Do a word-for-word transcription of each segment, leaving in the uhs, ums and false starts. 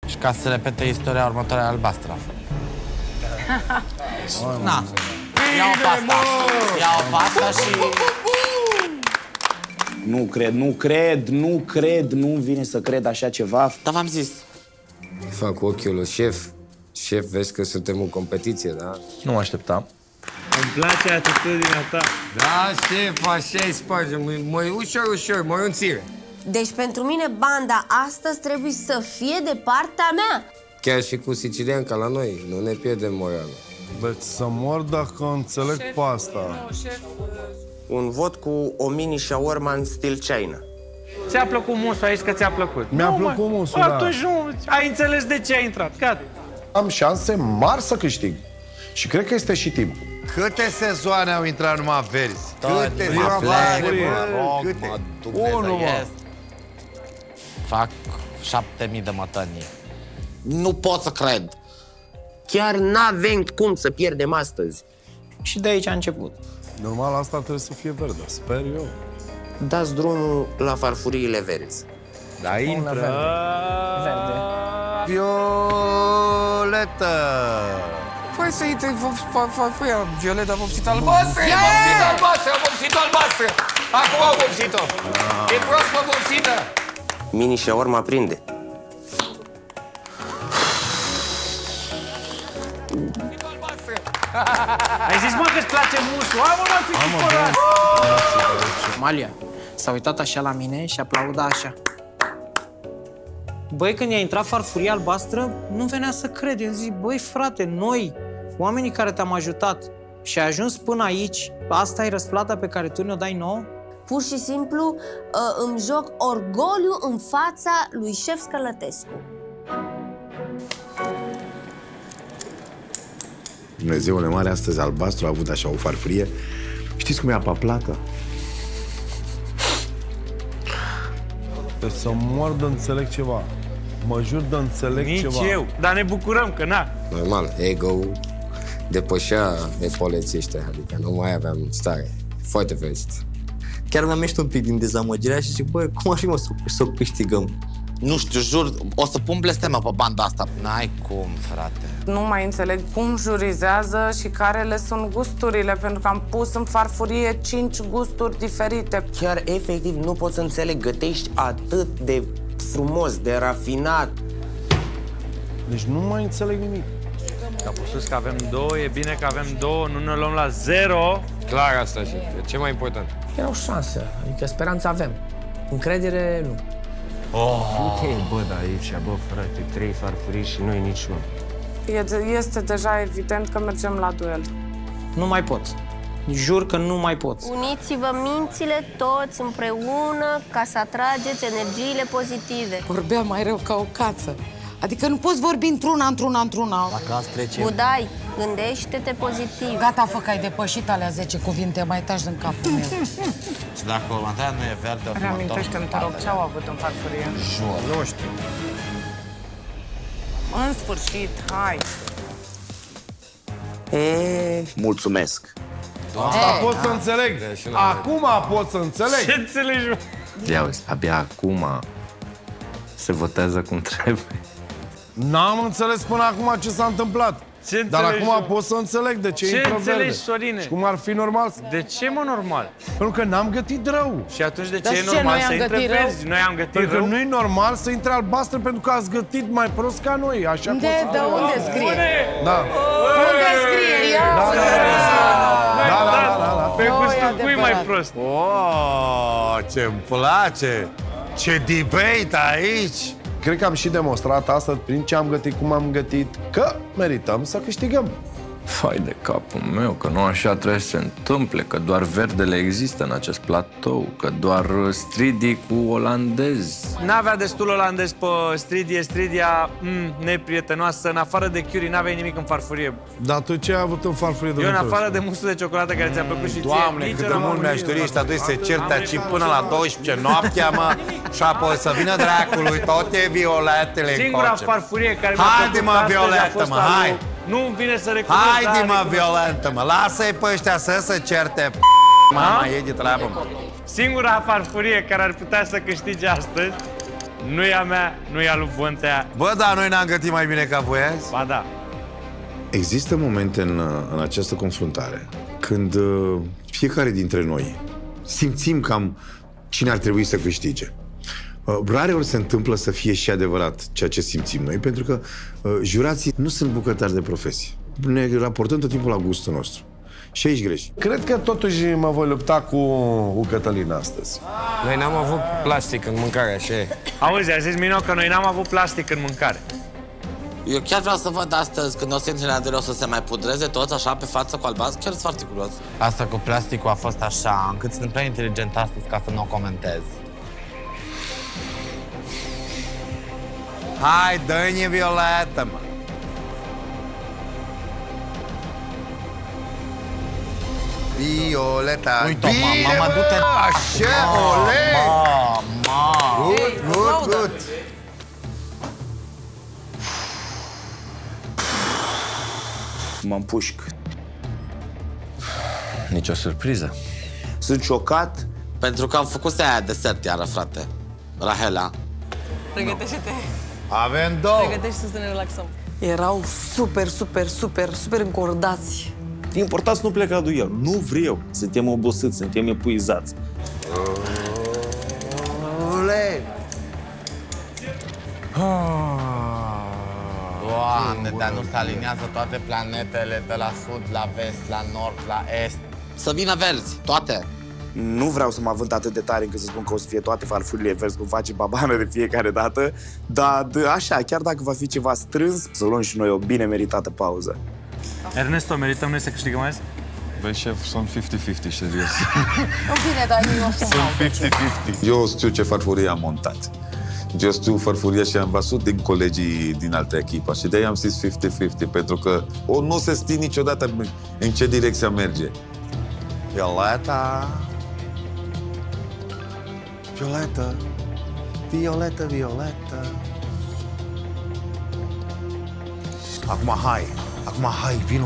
Și ca să repete istoria următoare albastră. Na. Ia-o pe asta. Ia-o pe asta și... Nu cred, nu cred, nu cred, nu vine să cred așa ceva. Dar v-am zis. Fac ochiul lui șef. Șef, vezi că suntem în competiție, da? Nu mă așteptam. Îmi place atitudinea ta. Da, șef, așa-i sparge. Măi, ușor, ușor, mărunțire. Deci pentru mine banda astăzi trebuie să fie de partea mea. Chiar și cu sicilianca la noi, nu ne pierdem moralul. Deci să mor dacă înțeleg pe asta. Un vot cu o mini shawarma în stil China. Ți-a plăcut musul aici că ți-a plăcut? Mi-a plăcut musul, da. Atunci nu, ai înțeles de ce ai intrat, gata. Am șanse mari să câștig. Și cred că este și timpul. Câte sezoane au intrat numai verzi? Câte sezoane? Câte? Unu, fac șapte mii de mătănii. Nu pot să cred. Chiar n-avem cum să pierdem astăzi. Și de aici a început. Normal, asta trebuie să fie verde, sper eu. Dați drumul la farfuriile verzi. Da, intră. Verde. Violetă! Păi să intre farfuria violetă, a vopsit albastră! E vopsit albastră, a vopsit albastră! Acum a vopsit-o! E proaspă vopsită! Mini shawarma prinde. Ai zis, mă, că-ți place musul? Hai, mă, mă, fi supărat! Malia s-a uitat așa la mine și aplauda așa. Băi, când i-a intrat farfuria albastră, nu venea să cred. Eu zic, băi, frate, noi, oamenii care te-am ajutat și ai ajuns până aici, asta e răsplata pe care tu ne-o dai nouă? Pur și simplu îmi joc orgoliu în fața lui șef Scălătescu. Dumnezeule mare, astăzi albastru a avut așa o farfurie. Știți cum e apa plată? Deci să mor de înțeleg ceva. Mă jur de înțeleg Nici ceva. Nici eu, dar ne bucurăm că na. Normal, ego depășea epoleții ăștia, adică nu mai aveam stare. Foarte fericit. Chiar mi-am ieșit un pic din dezamăgirea și zic, băi, cum ar fi, mă, să, să o câștigăm? Nu știu, jur, o să pun blestemă pe banda asta. N-ai cum, frate. Nu mai înțeleg cum jurizează și care le sunt gusturile, pentru că am pus în farfurie cinci gusturi diferite. Chiar efectiv nu pot să înțeleg, gătești atât de frumos, de rafinat. Deci nu mai înțeleg nimic. Că a spus că avem două, e bine că avem două, nu ne luăm la zero. Clar asta și e ce mai important. Era o șansă, adică speranță avem. Încredere, nu. Oh. Ok, bă, dar aici, bă, frate, trei farfurii și noi niciunul. Este deja evident că mergem la duel. Nu mai pot. Jur că nu mai pot. Uniți-vă mințile toți împreună ca să atrageți energiile pozitive. Vorbea mai rău ca o cață. Adică nu poți vorbi într-una, într-una, într-una. Budai, gândește-te pozitiv. Gata, fă că ai depășit alea zece cuvinte, mai taci din capul meu. Și dacă următoarea nu e verde, o să mă Reamintește-mi, te rog, ce au avut în farfurie. Jur. Nu știu. În sfârșit, hai. E... Mulțumesc. Asta pot să înțeleg. Acum pot să înțeleg. Ce înțelegi, mă? Ia uite, abia acum se votează cum trebuie. N-am înțeles până acum ce s-a întâmplat. Ce Dar acum eu? pot să înțeleg de ce, Ce intră înțelegi, verde. Sorine? Și cum ar fi normal. De ce, mă, normal? Pentru că n-am gătit rău. Și atunci de Dar ce e și ce, normal noi să am intre gătit rău? verzi? Noi am gătit Pentru că rău? nu e normal să intre albastră pentru că ați gătit mai prost ca noi. Așa De, pot de să... unde scrie? Da. Unde scrie? Ia! Da, da, da, da, da, da, da. Pe Nu, e gustul cui mai adevărat. prost? Oh, ce-mi place! Ce debate aici! Cred că am și demonstrat asta prin ce am gătit, cum am gătit, că merităm să câștigăm. Fai de capul meu, că nu așa trebuie să se întâmple, că doar verdele există în acest platou, că doar Stridi cu olandez. N-avea destul olandez pe Stridie, Stridia mm, neprietenoasă, în afară de curry, n-aveai nimic în farfurie. Dar tu ce ai avut în farfurie de Eu, în mântuiesc? afară de musul de ciocolată care ți-a plăcut și ție, Doamne, nici cât de n-am mult avut mi-aș nimic. dori ăștia doi să certe aici până la douăsprezece noaptea, mă, și apoi să vină dracului toate violetele Singura încoace. farfurie care mi-a Haide, plăcut mă, astăzi a Violetă, fost mă, a lui- hai! Nu vine să recunosc. Haide, dar mă, recunosc. Violentă, mă, lasă-i pe ăștia să se certe. Mama, e de treabă, mă. Singura farfurie care ar putea să câștige astăzi nu e a mea, nu e a lui Bontea. Bă, da, noi n-am gătit mai bine ca voi azi? Ba da. Există momente în, în această confruntare când uh, fiecare dintre noi simțim cam cine ar trebui să câștige. Uh, rare ori se întâmplă să fie și adevărat ceea ce simțim noi, pentru că uh, jurații nu sunt bucătari de profesie. Ne raportăm tot timpul la gustul nostru. Și aici greș. Cred că totuși mă voi lupta cu, cu Cătălin astăzi. Noi n-am avut plastic în mâncare, așa e. Auzi, a zis Mino că noi n-am avut plastic în mâncare. Eu chiar vreau să văd astăzi, când o să intre la o să se mai pudreze toți așa pe față cu albastru. Chiar sunt foarte curios. Asta cu plasticul a fost așa, încât sunt prea inteligent astăzi ca să nu o comentez. Hai, dă-ne Violeta, mă! Violeta! Uite-o, mama, mama, du-te! Așa, ole! Mama! Good, good, good! Mă împușc. Nici o surpriză. Sunt șocat. Pentru că am făcut aia desert iară, frate. Rahela. Pregătește-te. Avem două. Pregătește-te să ne relaxăm. Erau super, super, super, super încordați. Important să nu plec la duel. Nu vreau. Suntem obosiți, suntem epuizați. Ole! Doamne, dar nu se aliniază toate planetele de la sud, la vest, la nord, la est. Să vină verzi, toate. Nu vreau să mă avânt atât de tare încât să spun că o să fie toate farfurile verzi, cum face babană de fiecare dată, dar de, așa, chiar dacă va fi ceva strâns, să luăm și noi o bine meritată pauză. Ernesto, merităm noi să câștigăm azi? Băi, șef, sunt cincizeci cincizeci, serios. În fine, dar nu o să Sunt cincizeci cincizeci. Eu știu ce farfurie am montat. Eu știu farfuria și am văzut din colegii din altă echipă și de-aia am zis cincizeci cincizeci, pentru că o nu se știe niciodată în ce direcție merge. Violeta! Violeta! Violeta, Violeta! Acum hai! Acum hai, vino!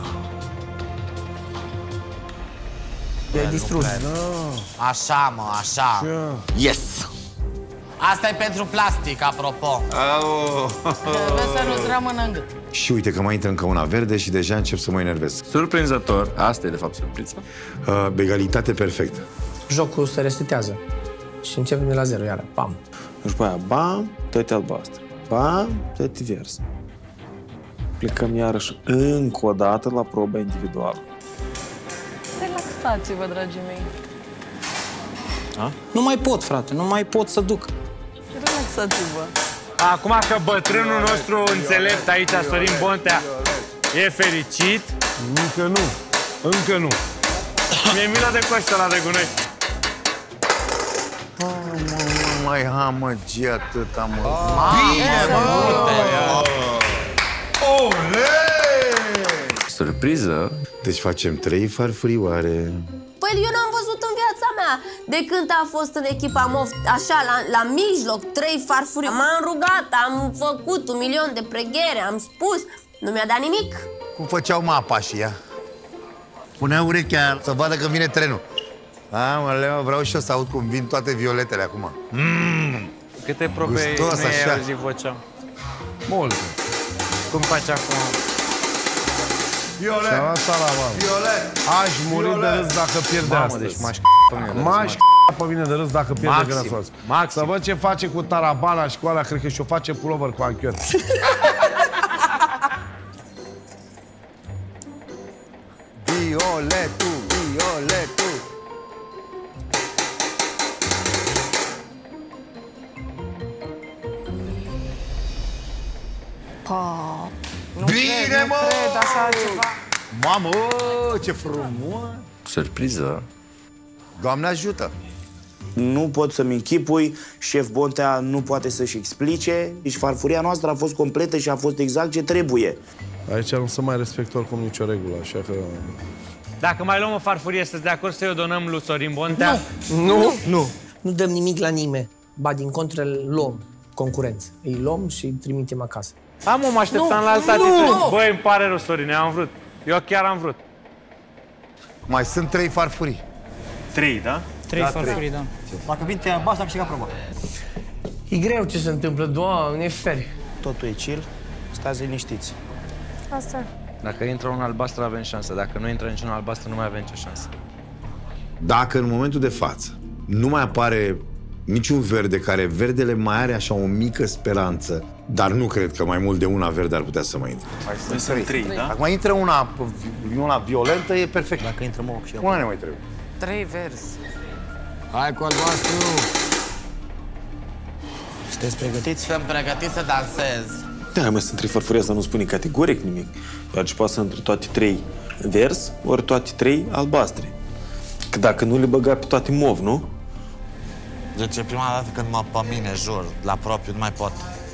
De distrus. Așa, mă, așa. Yes! Asta e pentru plastic, apropo. Trebuie să nu-ți rămână în gât. Și uite că mai intră încă una verde și deja încep să mă enervez. Surprinzător. Asta e, de fapt, surpriza. Uh, egalitate perfectă. Jocul se resetează și începem de la zero, iară. Pam. Și după aia, bam, tăte albastru. Bam, tăte vers. Plecăm iarăși încă o dată la proba individuală. Relaxați-vă, dragii mei. A? Nu mai pot, frate, nu mai pot să duc. Relaxați-vă. Acum că bătrânul nostru înțelept aici, Sorin Bontea, e fericit. Încă nu. Încă nu. Mi-e milă de coșul ăla de gunoi. Nu mai hamăgi atâta, mă. Bine, mă! Ole! Surpriză. Deci facem trei farfurioare. Păi eu n-am văzut în viața mea de când a fost în echipa Moft, așa, la, la mijloc, trei farfuri. M-am rugat, am făcut un milion de preghere, am spus, nu mi-a dat nimic. Cum făceau mapa și ea? Punea urechea să vadă că vine trenul. Aoleu, vreau și eu să aud cum vin toate violetele acum. Mm. Câte probe Gustos, nu așa. ai auzit vocea? Multe. Cum faci acum? Violet! Violet! Aș muri de râs dacă pierde Mamă, astăzi. deci m-aș pe mine de râs, M-aș Max. pe mine de râs dacă pierde Maxim, Grasos. maxim. Să văd ce face cu tarabana și cu alea, cred că și-o face pulover cu anchiot. Violetul, violetul! Pa. Nu Bine, cred, mă! Nu cred așa ceva. Mamă, ce frumos! Surpriză. Doamne ajută! Nu pot să-mi închipui, șef Bontea nu poate să-și explice. Deci farfuria noastră a fost completă și a fost exact ce trebuie. Aici nu se mai respectă oricum nicio regulă, așa că... Dacă mai luăm o farfurie, sunteți de acord să-i o donăm lui Sorin Bontea? Nu, nu. Nu dăm nimic la nimeni. Ba, din contră, îl luăm concurență. Îi luăm și îi trimitem acasă. Am, mă, mă așteptam la altă atitudine. Băi, îmi pare rău, Sorine, am vrut. Eu chiar am vrut. Mai sunt trei farfurii. Trei, da? Trei Da, farfurii, trei. da. Dacă vin trei albastru, am câștigat proba. E greu ce se întâmplă, Doamne, feri. Totul e chill, stați liniștiți. Asta e. Dacă intră un albastru, avem șansă. Dacă nu intră niciun albastru, nu mai avem nicio șansă. Dacă în momentul de față nu mai apare niciun verde, care verdele mai are așa o mică speranță, dar nu cred că mai mult de una verde ar putea să mai intre. Mai sunt trei, da? Acum intră una, una violentă, e perfect. Dacă intră mă și una ne mai trebuie. Trei verzi. Hai cu albastru! Sunteți pregătiți? Sunt pregătit să dansez. Da, mă, sunt trei farfurii, asta nu spune categoric nimic. Doar ce poate să între toate trei vers, ori toate trei albastre. Că dacă nu le băga pe toate mov, nu? Deci e prima dată când mă pe mine, jur, la propriu, nu mai pot.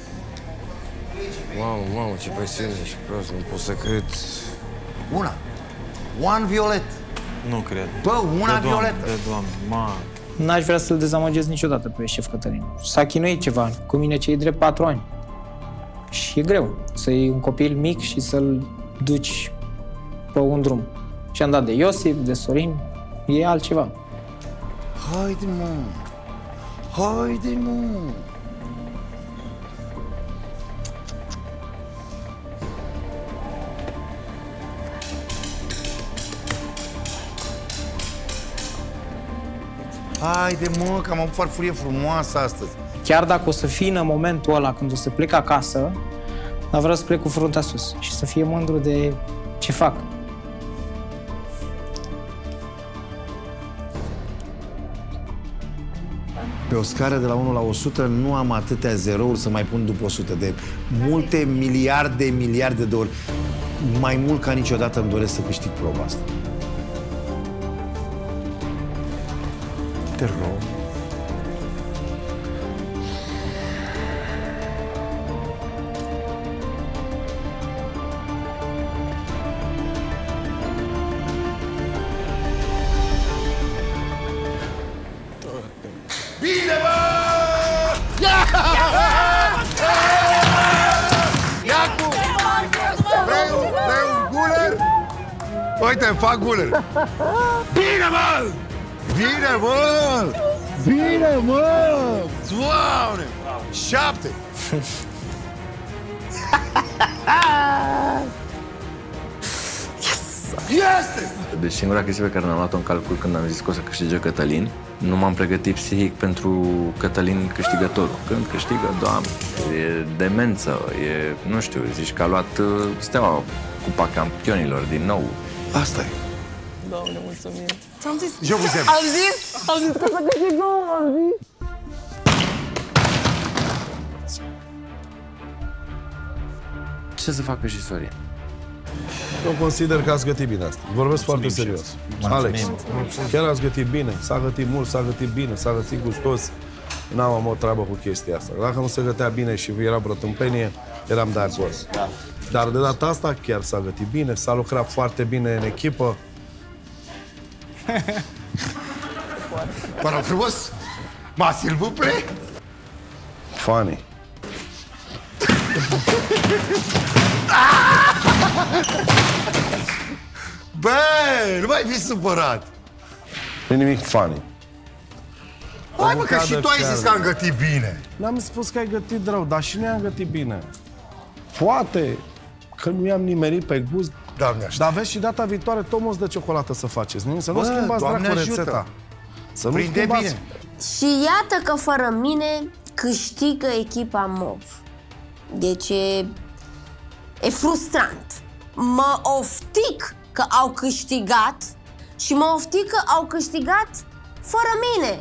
Mamă, mamă, ce presiune și prost, nu pot să cred. Una. One violet. Nu cred. Bă, una violetă. De Doamne, mă. N-aș vrea să-l dezamăgesc niciodată pe șef Cătălin. S-a chinuit ceva cu mine, cei drept patru ani. Și e greu să iei un copil mic și să-l duci pe un drum. Și am dat de Iosif, de Sorin, e altceva. Haide, mă! Haide, mă! Haide, mă, că am avut farfurie frumoasă astăzi. Chiar dacă o să fină momentul ăla când o să plec acasă, dar vreau să plec cu fruntea sus și să fie mândru de ce fac. Pe o scară de la unu la o sută nu am atâtea zerouri să mai pun după o sută. De multe miliarde, miliarde de ori. Mai mult ca niciodată îmi doresc să câștig proba asta. Te rog. Bine, bă! Iacu! Vrei un, vrei un guler? Uite, îmi fac guler. Bine, mă! Bine, mă! Bine, mă! Doamne! Șapte! Este! Deci singura chestie pe care n-am luat-o în calcul când am zis că o să câștige Cătălin, nu m-am pregătit psihic pentru Cătălin câștigătorul. Când câștigă, Doamne, e demență, e, nu știu, zici că a luat Steaua Cupa Campionilor din nou. Asta e. Doamne, mulțumim. Ți-am zis. Eu vă zic. Am zis? Am zis că să câștigăm, am zis. Ce să facă și Sorin? Eu consider că ați gătit bine asta. Vorbesc foarte serios. Alex, chiar ați gătit bine. S-a gătit mult, s-a gătit bine, s-a gătit gustos. N-am am o treabă cu chestia asta. Dacă nu se gătea bine și era vreo tâmpenie, eram de acord. Da. Dar de data asta chiar s-a gătit bine, s-a lucrat foarte bine în echipă. Vă rog frumos! Ma, s'il vous plaît! Funny. Bă, nu mai fi supărat! Nu e nimic funny. Hai mă, că și tu ai zis că am gătit bine. N-am spus că ai gătit rău, dar și noi am gătit bine. Poate că nu i-am nimerit pe gust. Doamne ajută. Dar vezi și data viitoare tot mă-ți dă ciocolată să faceți. Nu? Să nu schimbați dracu rețeta. Să nu Prinde schimbați. bine. Și iată că fără mine câștigă echipa MOV. Deci e, e frustrant. Mă oftic că au câștigat și mă oftic că au câștigat fără mine.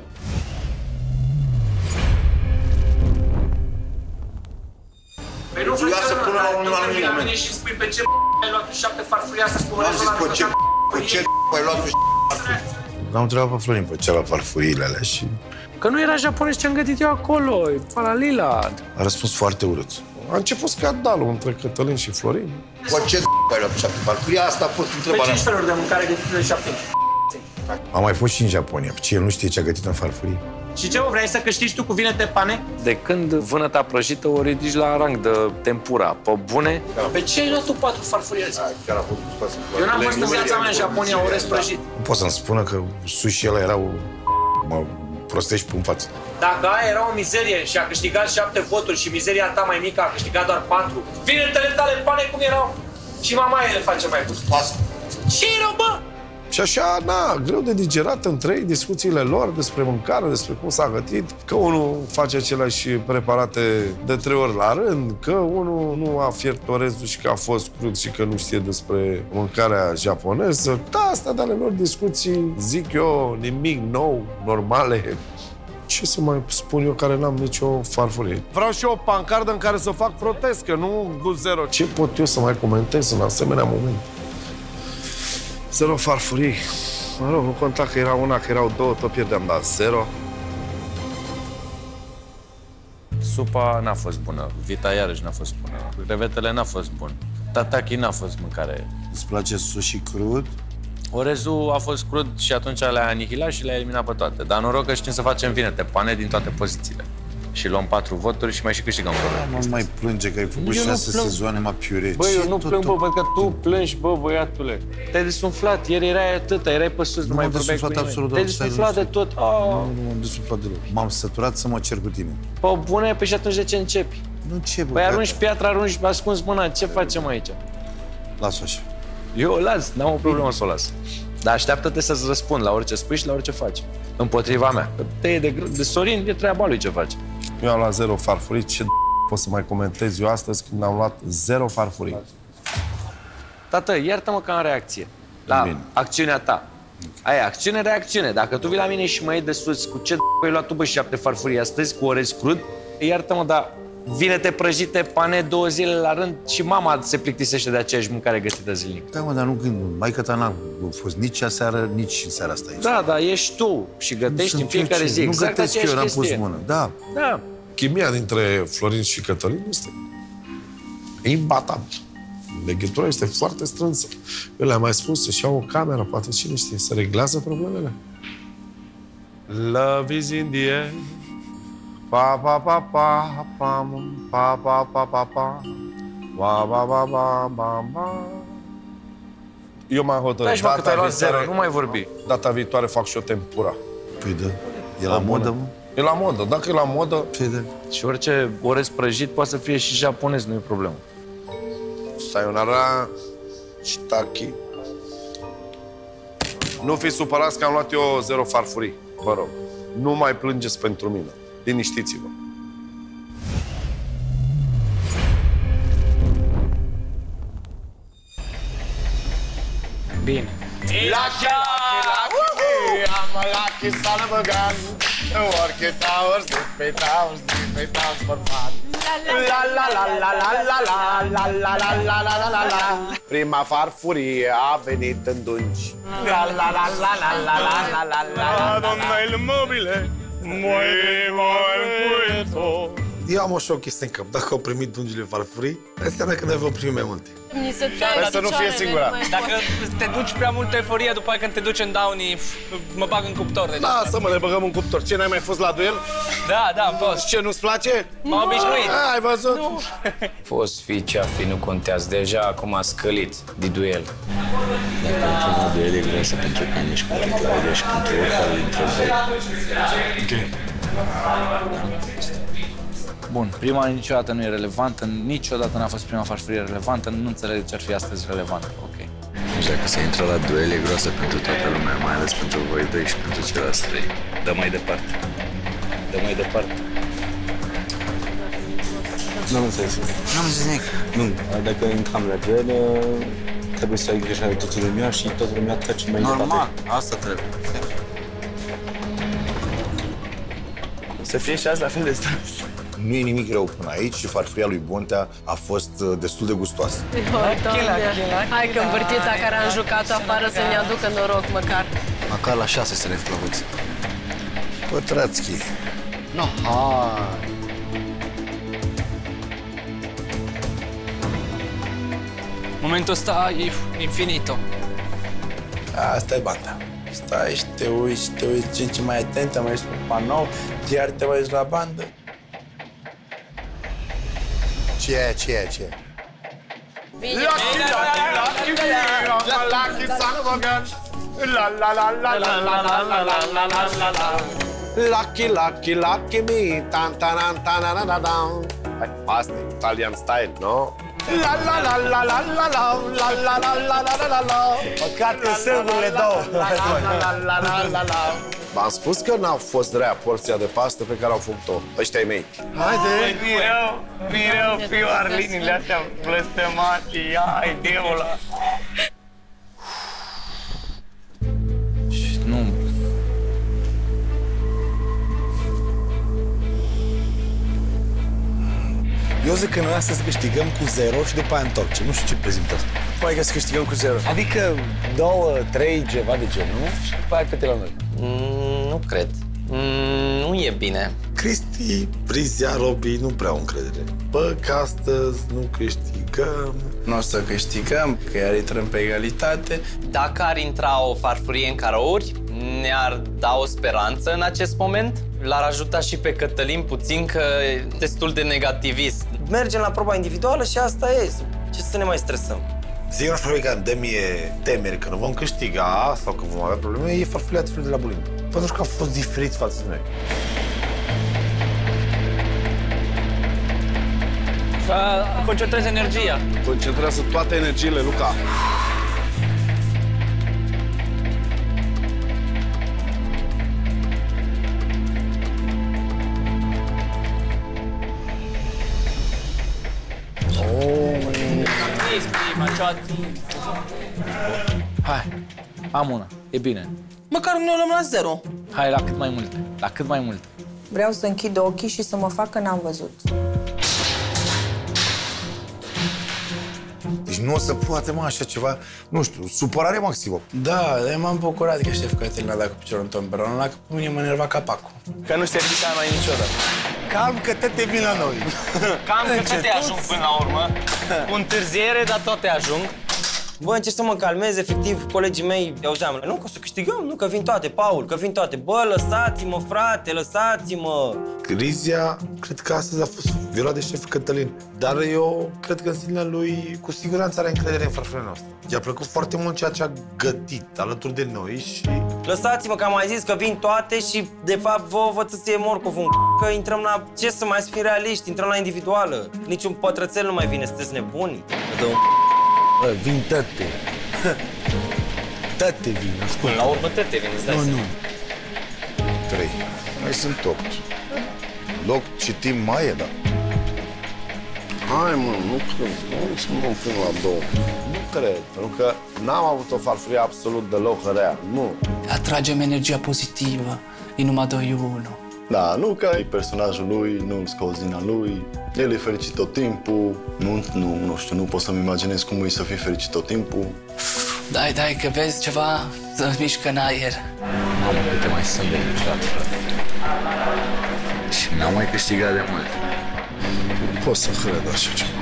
Păi nu vreau să pună la un anumit moment. Și spui pe ce ai luat tu șapte farfurii să spui N-am zis pe ce pe ce ai luat tu farfurii. L-am întrebat pe Florin pe ce la farfuriile alea și Că nu era japonez ce am gătit eu acolo, e palalila. A răspuns foarte urât. A început scandalul între Cătălin și Florin. Pe ce ai luat tu șapte farfurii? Asta a fost Pe întrebarea. cinci feluri de mâncare gătite de șapte. am mai fost și în Japonia. Ce, el nu știe ce a gătit în farfurii? Și ce, vrei să câștigi tu cu vinete pane? De când vânăta prăjită o ridici la rang de tempura, pe bune? Pe ce ai luat tu patru farfurii azi? Eu n-am fost în viața mea în Japonia orez prăjit. Nu pot să-mi spună că sushi ăla era o... Mă, prostești în față. Dacă aia era o mizerie și a câștigat șapte voturi și mizeria ta mai mică a câștigat doar patru, vinetele tale pane cum erau și mamaia le face mai mult. Ce erau, bă? Și așa, na, greu de digerat între ei discuțiile lor despre mâncare, despre cum s-a gătit, că unul face aceleași preparate de trei ori la rând, că unul nu a fiert orezul și că a fost crud și că nu știe despre mâncarea japoneză. Da, asta de ale lor discuții, zic eu, nimic nou, normale. Ce să mai spun eu care n-am nicio farfurie? Vreau și eu o pancardă în care să fac protest, că nu gust zero. Ce pot eu să mai comentez în asemenea moment? Zero farfurii. Mă rog, nu conta că era una, că erau două, tot pierdeam, dar zero. Supa n-a fost bună, vita iarăși n-a fost bună, crevetele n-a fost bun, tataki n-a fost mâncare. Îți place sushi crud? Orezul a fost crud și atunci le-a anihilat și le-a eliminat pe toate. Dar noroc că știm să facem vinete, pane din toate pozițiile. Și luăm patru voturi și mai și câștigăm probleme. Nu mai plânge că ai făcut șase sezoane, mă piure. Băi, eu nu plâng, bă, văd că tu plângi, bă, băiatule. Te-ai desumflat, ieri erai atâta, erai pe sus, nu mai vorbeai cu nimeni. Te-ai desumflat de tot. Nu, nu m-am desumflat deloc. M-am săturat să mă cer cu tine. Pă, bune, pe și atunci de ce începi? Nu ce, bă, Păi arunci piatra, arunci, ascunzi mâna, ce facem aici? Las-o așa. Eu o las, n-am o problemă să o las. Dar așteaptă-te să-ți răspund la orice spui și la orice faci. Împotriva mea. Că te e de, de Sorin, e treaba lui ce faci. Eu am luat zero farfurii. Ce pot să mai comentez eu astăzi când am luat zero farfurii? Tată, iartă-mă că am reacție la Bine. acțiunea ta. Aia, acțiune, reacțiune. Dacă tu vii la mine și mă iei de sus, cu ce ai luat tu, bă, șapte farfurii astăzi, cu orez crud, iartă-mă, dar vinete prăjite, pane două zile la rând și mama se plictisește de aceeași mâncare gătită zilnic. Da, mă, dar nu când... Maică ta n-a fost nici aseară, nici în seara asta aici. Da, da, ești tu și gătești în fiecare zi. Nu gătesc eu, n-am pus mână. Da. Da. Chimia dintre Florin și Cătălin este imbatabil. Legătura este foarte strânsă. Eu le-am mai spus să-și iau o cameră, poate cine știe, să reglează problemele. Love is in the air. Pa, pa, pa, pa, pa, pa, pa, pa, pa, pa, pa, pa, pa, pa, pa, pa. Eu m-am hotărât. Deci, mă, că te-ai luat zero, nu mai vorbi. Data viitoare fac și o tempura. Păi da, e la modă, mă? E la modă, dacă e la modă... Păi da. Și orice orez prăjit poate să fie și japonez, nu e problemă. Sayonara, shiitake. Nu fiți supărați că am luat eu zero farfurii, vă rog. Nu mai plângeți pentru mine. Liniștiți-vă. Bine. Lucky, lucky, I'm a lucky son of a gun. Work it hours, sleep it hours, sleep it hours for fun. La la la la la la la la la la la la la la la. Prima farfurie a venit în dungi. La la la la la la la la la la. Madonna il mobile, muove muove puesto. Eu am așa o chestie în cap. Dacă au primit dungile farfurii, înseamnă că noi vom primi mai multe. Ni se taie să nu fie singura. Dacă te duci prea multă euforie, după aia când te duci în Downy, mă bag în cuptor. Deci. Lasă, mă, ne băgăm în cuptor. Ce, n-ai mai fost la duel? Da, da, am fost. Ce, nu-ți place? M-am obișnuit. Ai văzut? Nu. Fost, fi, ce-a fi, nu contează. Deja acum a scălit de duel. Dacă ultimul duel e greu să pentru mine și pentru Claudia și pentru oricare dintre voi. Ok. Bun, prima niciodată nu e relevantă, niciodată n-a fost prima farfurie relevantă, nu înțeleg de ce ar fi astăzi relevantă. Ok. Deci dacă se intră la duel, e groasă pentru toată lumea, mai ales pentru voi doi și pentru ceilalți trei. Dă mai departe. Dă mai departe. Nu am înțeles. Nu am înțeles nimic. Nu, dacă intrăm la duel, trebuie să ai grijă de toată lumea și toată lumea trece mai departe. Normal, asta trebuie. Să fie și azi la fel de stres. Nu e nimic rău până aici și farfuria lui Bontea a fost destul de gustoasă. Hai că învârtita care am jucat afară să ne aducă noroc măcar. Măcar la șase să ne flavăți. Pătrațchi. No, hai. Momentul ăsta e infinito. Asta e banda. Stai și te uiți, și te uiți ce, ce mai atent, am mai zis pe panou, iar te uiți la bandă. Ce e, ce e, ce e? Lucky, lucky, lucky, I'm a lucky son of a gun. La la la la la la la la la la la la. Lucky, lucky, lucky me. Tan, tan, tan, tan, tan, tan. Hai, asta e Italian style, nu? La la la la la la la la la la la la la la. Păcate sârgurile două. La la la la la la. V-am spus că n-a fost rea porția de pastă pe care au făcut-o ăștia-i mei. Haide! Mireu, mireu, fiu arlinile astea blestemate, ai, deula! Și nu... Eu zic că noi astăzi câștigăm cu zero și după aia întorcem. Nu știu ce prezintă asta. Păi că să câștigăm cu zero. Adică două, trei, ceva de genul, nu? Și după aia câte la noi. Mm, nu cred. Mm, nu e bine. Cristi, Brizia, Robi nu prea au încredere. Bă, că astăzi nu câștigăm. Nu o să câștigăm, că iar intrăm pe egalitate. Dacă ar intra o farfurie în carouri, ne-ar da o speranță în acest moment. L-ar ajuta și pe Cătălin puțin, că e destul de negativist. Mergem la proba individuală și asta e. Ce să ne mai stresăm? Singura farfurie care îmi dă mie temeri că nu vom câștiga sau că vom avea probleme e farfuria de la bulim. Pentru că a fost diferit față de noi. Să concentrezi energia. Concentrează toate energiile, Luca. Hai, am una, e bine. Măcar nu ne luăm la zero. Hai, la cât mai multe, la cât mai multe. Vreau să închid ochii și să mă fac că n-am văzut. Deci nu o să poate, mă, așa ceva, nu știu, supărare maximă. Da, m-am bucurat că șef Cătălin a dat cu piciorul în tomberon, ăla, că pe mine mă nerva capacul. Că nu se ridica mai niciodată. Calm că toate vin la noi. Cam că toate ajung până la urmă. Cu întârziere, dar toate ajung. Bă, încerc să mă calmez, efectiv, colegii mei auzeam. Nu, că o să câștigăm, nu, că vin toate, Paul, că vin toate. Bă, lăsați-mă, frate, lăsați-mă. Crizia, cred că astăzi a fost violat de șef Cătălin. Dar eu cred că în sinea lui, cu siguranță are încredere în farfuria noastră. I-a plăcut foarte mult ceea ce a gătit alături de noi și... Lăsați-mă, că am mai zis că vin toate și, de fapt, vă vă ție morcovul că intrăm la... Ce să mai fim realiști, intrăm la individuală. Niciun pătrățel nu mai vine, sunteți nebuni. Bă, vin tăte. Tăte vin, ascult. Până la urmă tăte vin, îți dai Nu, seama. nu. Trei. Mai sunt opt. Loc citim mai e, da. Hai, mă, nu cred. Nu să mă pun la două. Nu cred, pentru că n-am avut o farfurie absolut deloc rea. Nu. Atragem energia pozitivă. E numai doi unu. Da, Luca e personajul lui, nu-l scoți din a lui. El e fericit tot timpul. Nu, nu, nu știu, nu pot să-mi imaginez cum e să fii fericit tot timpul. Dai, dai, că vezi ceva să mișcă în aer. Mamă, câte mai sunt de niciodată, frate. Și n-am mai câștigat de mult. Nu pot să cred așa ceva.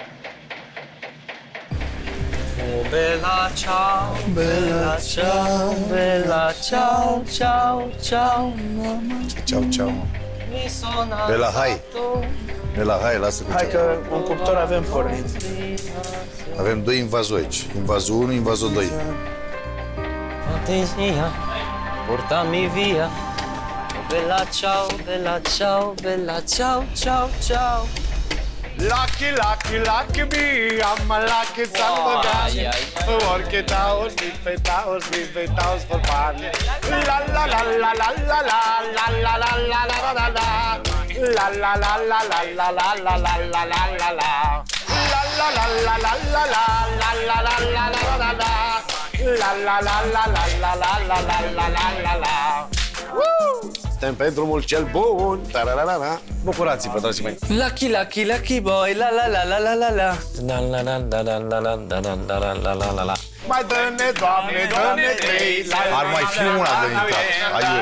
Oh, bella ciao, bella ciao, bella ciao, ciao, ciao, mama. Ceau, ceau, mă. Mi sono Bella, hai. Bella, hai, lasă cu Hai ceau. că un cuptor avem pornit. Avem doi invazori aici. Invazul unu, invazul doi. Atenția, portami via. Bella ciao, bella ciao, bella ciao, ciao, ciao. Lucky, lucky, lucky me, I'm a lucky son of a gun. Work it out, sleep it out, sleep it out for fun. La la la la la la la la la la la la la la la. La la la la la la la la la la la la la. La la la la la la la la la la la la la la la. La la la la la la la la la la la la la. Suntem pe drumul cel bun. Tararara. Bucurați-vă, dragii mei. Lucky, lucky, lucky boy, la la la la la la la. Da la la da da da da da da da la la la la. Mai dă-ne, Doamne, dă-ne trei. Ar mai fi una de intrat. Aiure.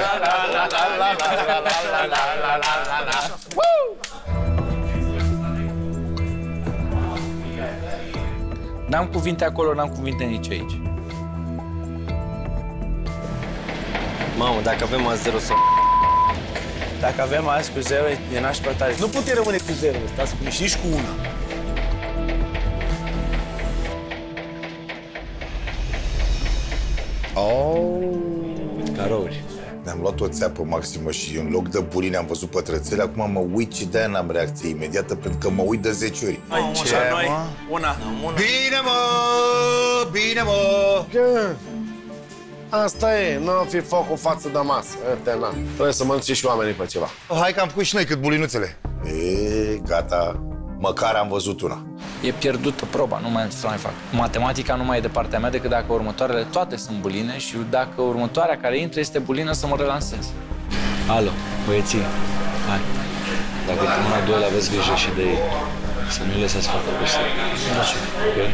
N-am cuvinte acolo, n-am cuvinte nici aici. Mamă, dacă avem azi zero, să... Dacă avem azi cu zero, e nașpa tare. Nu putem rămâne cu zero, stați cu și nici cu una. Oh. Carouri. Da. am luat o țeapă maximă și în loc de buline am văzut pătrățele, acum mă uit și de-aia n-am reacție imediată, pentru că mă uit de zece ori. Hai, ce, noi? Una. Bine, mă! Bine, mă! Asta e, n-am fi făcut față de masă. Uite, na. Trebuie să mănânce și oamenii pe ceva. Hai că am făcut și noi cât bulinuțele. E, gata. Măcar am văzut una. E pierdută proba, nu mai am ce să mai fac. Matematica nu mai e de partea mea decât dacă următoarele toate sunt buline și dacă următoarea care intră este bulină, să mă relansez. Alo, băieții, hai. Dacă te mâna doi aveți grijă și de ei. Să nu-i lăsați să facă prostii. Ok?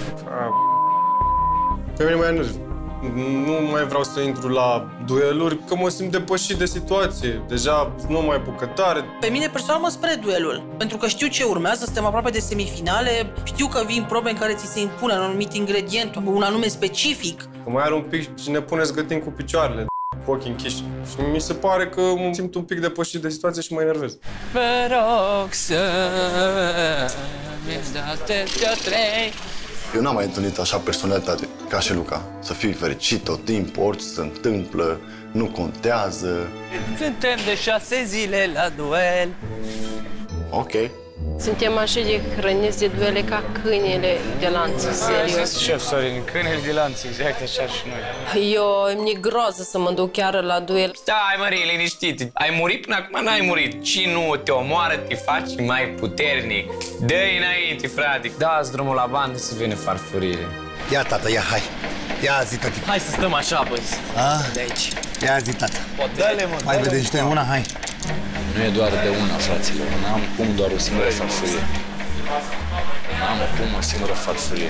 Pe mine mai nu, nu mai vreau să intru la dueluri, că mă simt depășit de situație. Deja nu mai bucătare. Pe mine personal mă spre duelul, pentru că știu ce urmează, suntem aproape de semifinale, știu că vin probe în care ți se impune un anumit ingredient, un anume specific. Că mai are un pic și ne pune să gătim cu picioarele, cu ochii închiși. Și mi se pare că mă simt un pic depășit de situație și mă enervez. Vă rog să mi dați trei. Eu n-am mai întâlnit așa personalitate ca și Luca. Să fii fericit tot timpul, orice se întâmplă, nu contează. Suntem de șase zile la duel. Ok. Suntem așa de hrăniți de duele ca câinele de lanț, serios. Șef Sorin, câinele de lanț, exact așa și noi. Eu, mi-e groază să mă duc chiar la duel. Stai, Marie, liniștit. Ai murit până acum? N-ai murit. Cine nu te omoară, te faci mai puternic. Dă-i înainte, frate. Da-ți drumul la bandă să vină farfurile. Ia, tata, ia, hai. Ia, zi, tati. Hai să stăm așa, băi. De aici. Ia, zi, tata. Dă-le, mă. Mai vedem și noi una, hai. Nu e doar de una, fraților. N-am cum doar o singură farfurie. N-am cum o singură farfurie.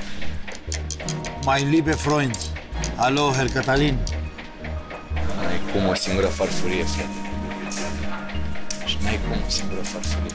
Mein liebe Freund. Alo, Herr Cătălin. N-ai cum o singură farfurie, frate. Și n-ai cum o singură farfurie.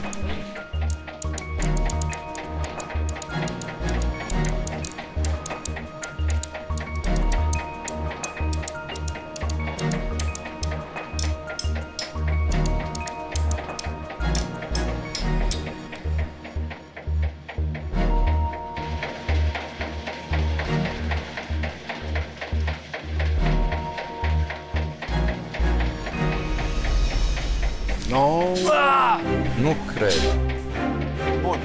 No. Ah! Nu cred. Bun.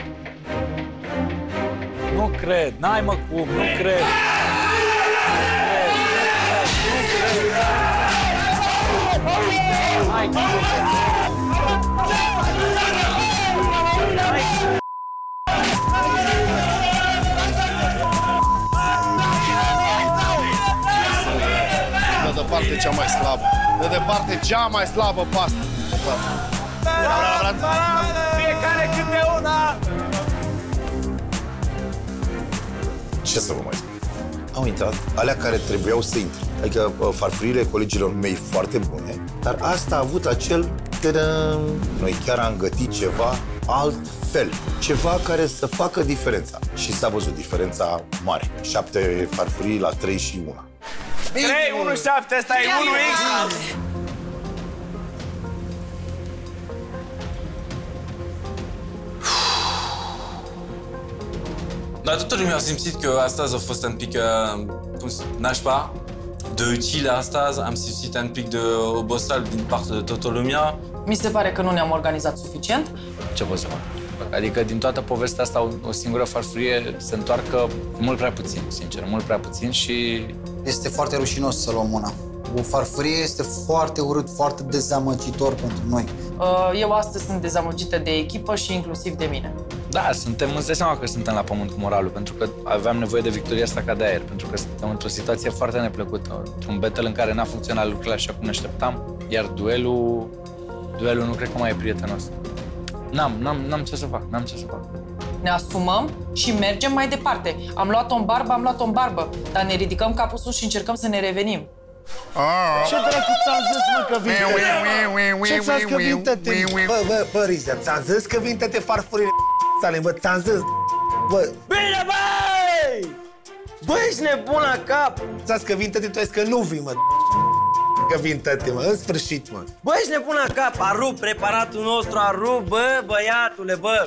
Nu cred. N-ai mă cum, nu cred. De departe cea mai slabă. De departe cea mai slabă pastă. Fiecare câte una! Ce să vă mai spun? Au intrat alea care trebuiau să intre. Adică farfuriile colegilor mei foarte bune, dar asta a avut acel... Tadam! Noi chiar am gătit ceva altfel. Ceva care să facă diferența. Și s-a văzut diferența mare. Șapte farfurii la trei și una. trei, unu, șapte, ăsta e unu X! Dar toată lumea a simțit că astăzi a fost un pic, cum să nașpa, de util astăzi, am simțit un pic de oboseală din partea de toată lumea. Mi se pare că nu ne-am organizat suficient. Ce pot să fac? Adică din toată povestea asta o singură farfurie se întoarcă mult prea puțin, sincer, mult prea puțin și... Este foarte rușinos să luăm una. O farfurie este foarte urât, foarte dezamăgitor pentru noi. Eu astăzi sunt dezamăgită de echipă și inclusiv de mine. Da, suntem, îți dai seama că suntem la pământ cu moralul, pentru că aveam nevoie de victoria asta ca de aer, pentru că suntem într-o situație foarte neplăcută, într-un battle în care n-a funcționat lucrurile așa cum ne așteptam, iar duelul, duelul nu cred că mai e prietenos. N-am, n-am, n-am ce să fac, n-am ce să fac. Ne asumăm și mergem mai departe. Am luat-o în barbă, am luat-o în barbă, dar ne ridicăm capul sus și încercăm să ne revenim. Ce dracu ți-am zis, mă, că vin tăte? Ce ți-am zis că vin tăte? Bă, bă, bă, Rizia, ți-am zis că vin tăte farfurile sale, bă, ți-am zis, bă. Bine, băi! Bă, ești nebun la cap! Ți-am zis că vin tăte, tu ai zis că nu vin, mă. Că vin tăte, mă, în sfârșit, mă. Bă, ești nebun la cap, a rupt preparatul nostru, a rupt, bă, băiatule, bă!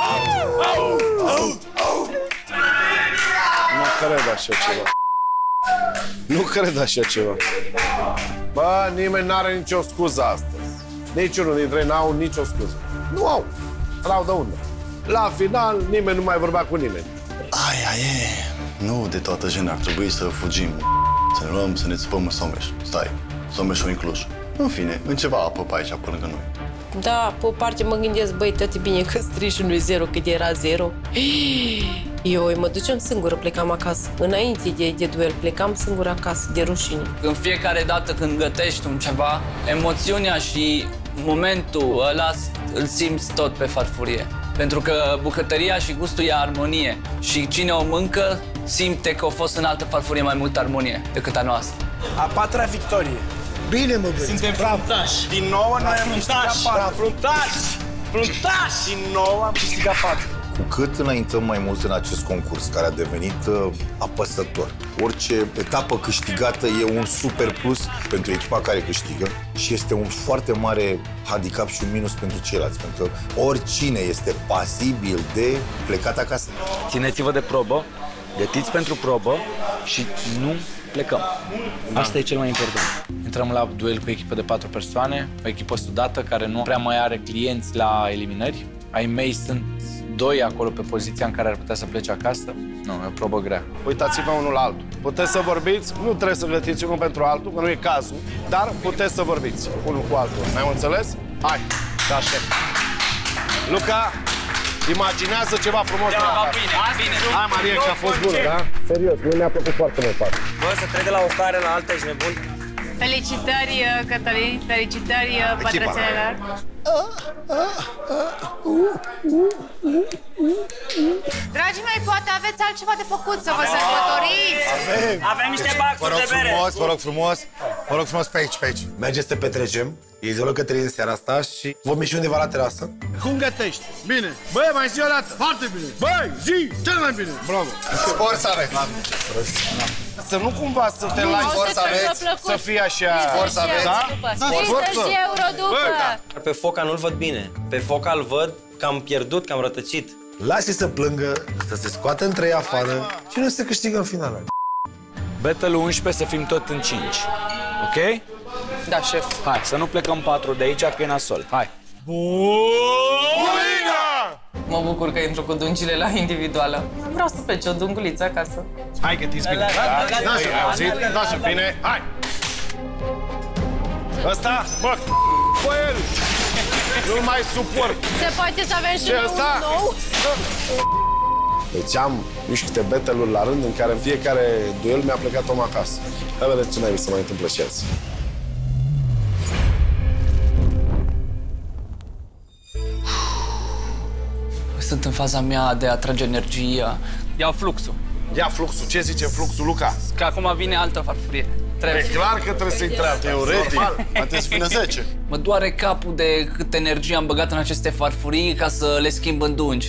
Nu cred așa ceva. Nu cred așa ceva. Bă, nimeni n-are nicio scuză astăzi. Niciunul dintre ei n-au nicio scuză. Nu au. N-au de unde. La final, nimeni nu mai vorbea cu nimeni. Aia e. Nu de toată genea ar trebui să fugim. Să ne luăm, să ne țipăm în Someș. Stai, Someșul inclus. În fine, în ceva apă pe aici, pe lângă noi. Da, pe o parte mă gândesc, băi, tot e bine că strici nu zero, cât era zero. Eu mă duceam singură, plecam acasă. Înainte de, de duel, plecam singură acasă, de rușine. În fiecare dată când gătești un ceva, emoțiunea și momentul ăla îl simți tot pe farfurie. Pentru că bucătăria și gustul e armonie. Și cine o mâncă simte că a fost în altă farfurie mai multă armonie decât a noastră. A patra victorie. Bine, mă, băieți. Suntem fruntași. Din nou noi am câștigat patru. Fruntași! Fruntași! Din nou am câștigat patru. Cu cât înaintăm mai mult în acest concurs, care a devenit uh, apăsător, orice etapă câștigată e un super plus pentru echipa care câștigă și este un foarte mare handicap și un minus pentru ceilalți, pentru că oricine este pasibil de plecat acasă. Țineți-vă de probă, gătiți pentru probă și nu plecăm. Asta e cel mai important. Intrăm la duel cu echipă de patru persoane, o echipă sudată care nu prea mai are clienți la eliminări. Ai mei sunt doi acolo pe poziția în care ar putea să plece acasă. Nu, e o probă grea. Uitați-vă unul la altul. Puteți să vorbiți, nu trebuie să gătiți unul pentru altul, că nu e cazul, dar puteți să vorbiți unul cu altul. Ne-am înțeles? Hai, da, șef. Luca, imaginează ceva frumos la acasă. Bine, bine. Hai, Maria, că a fost bună, da? Serios, mie mi-a plăcut foarte mult. Bă, să trec de la o stare la alta, ești nebun? Felicitări, Cătălin, felicitări, pătrățelelor. Dragii mei, poate aveți altceva de făcut, să vă sărbătoriți. Avem. Avem niște baxuri de bere. Frumos, vă rog frumos, vă rog frumos pe aici, pe aici. Mergeți să petrecem. E ziua lui Cătălin în seara asta și vom ieși undeva la terasă. Cum gătești? Bine. Băi, mai zi o dată. Foarte bine. Băi, zi, cel mai bine. Bravo. Spor să aveți. Să nu cumva să te lași să aveți, să fie așa. Spor să aveți. Da? treizeci euro după. Pe Foca nu-l văd bine. Pe Foca îl văd că am pierdut, că am rătăcit. Lasă-i să plângă, să se scoată între ei afară și nu se câștigă în final. Battle unsprezece să fim tot în cinci. Ok? Da, șef. Hai, să nu plecăm patru de aici, că e nasol. Hai. Mă bucur că intru cu dungile la individuală. Vreau să plece o dunguliță acasă. Hai, gătiți bine. Da, și ai auzit? Da, și bine. Hai! Ăsta, bă, bă, el! Nu mai suport. Se poate să avem și noi un nou? Deci am niște battle-uri la rând în care în fiecare duel mi-a plecat om acasă. Hai vedeți ce mai mi se mai întâmplă și azi. Sunt în faza mea de a trage energia. Iau fluxul. Ia fluxul. Ce zice fluxul, Luca? Că acum vine altă farfurie. Trebuie. E clar că trebuie să intre altă. Teoretic. Poate să vină zece. Mă doare capul de cât energie am băgat în aceste farfurii ca să le schimb în dungi.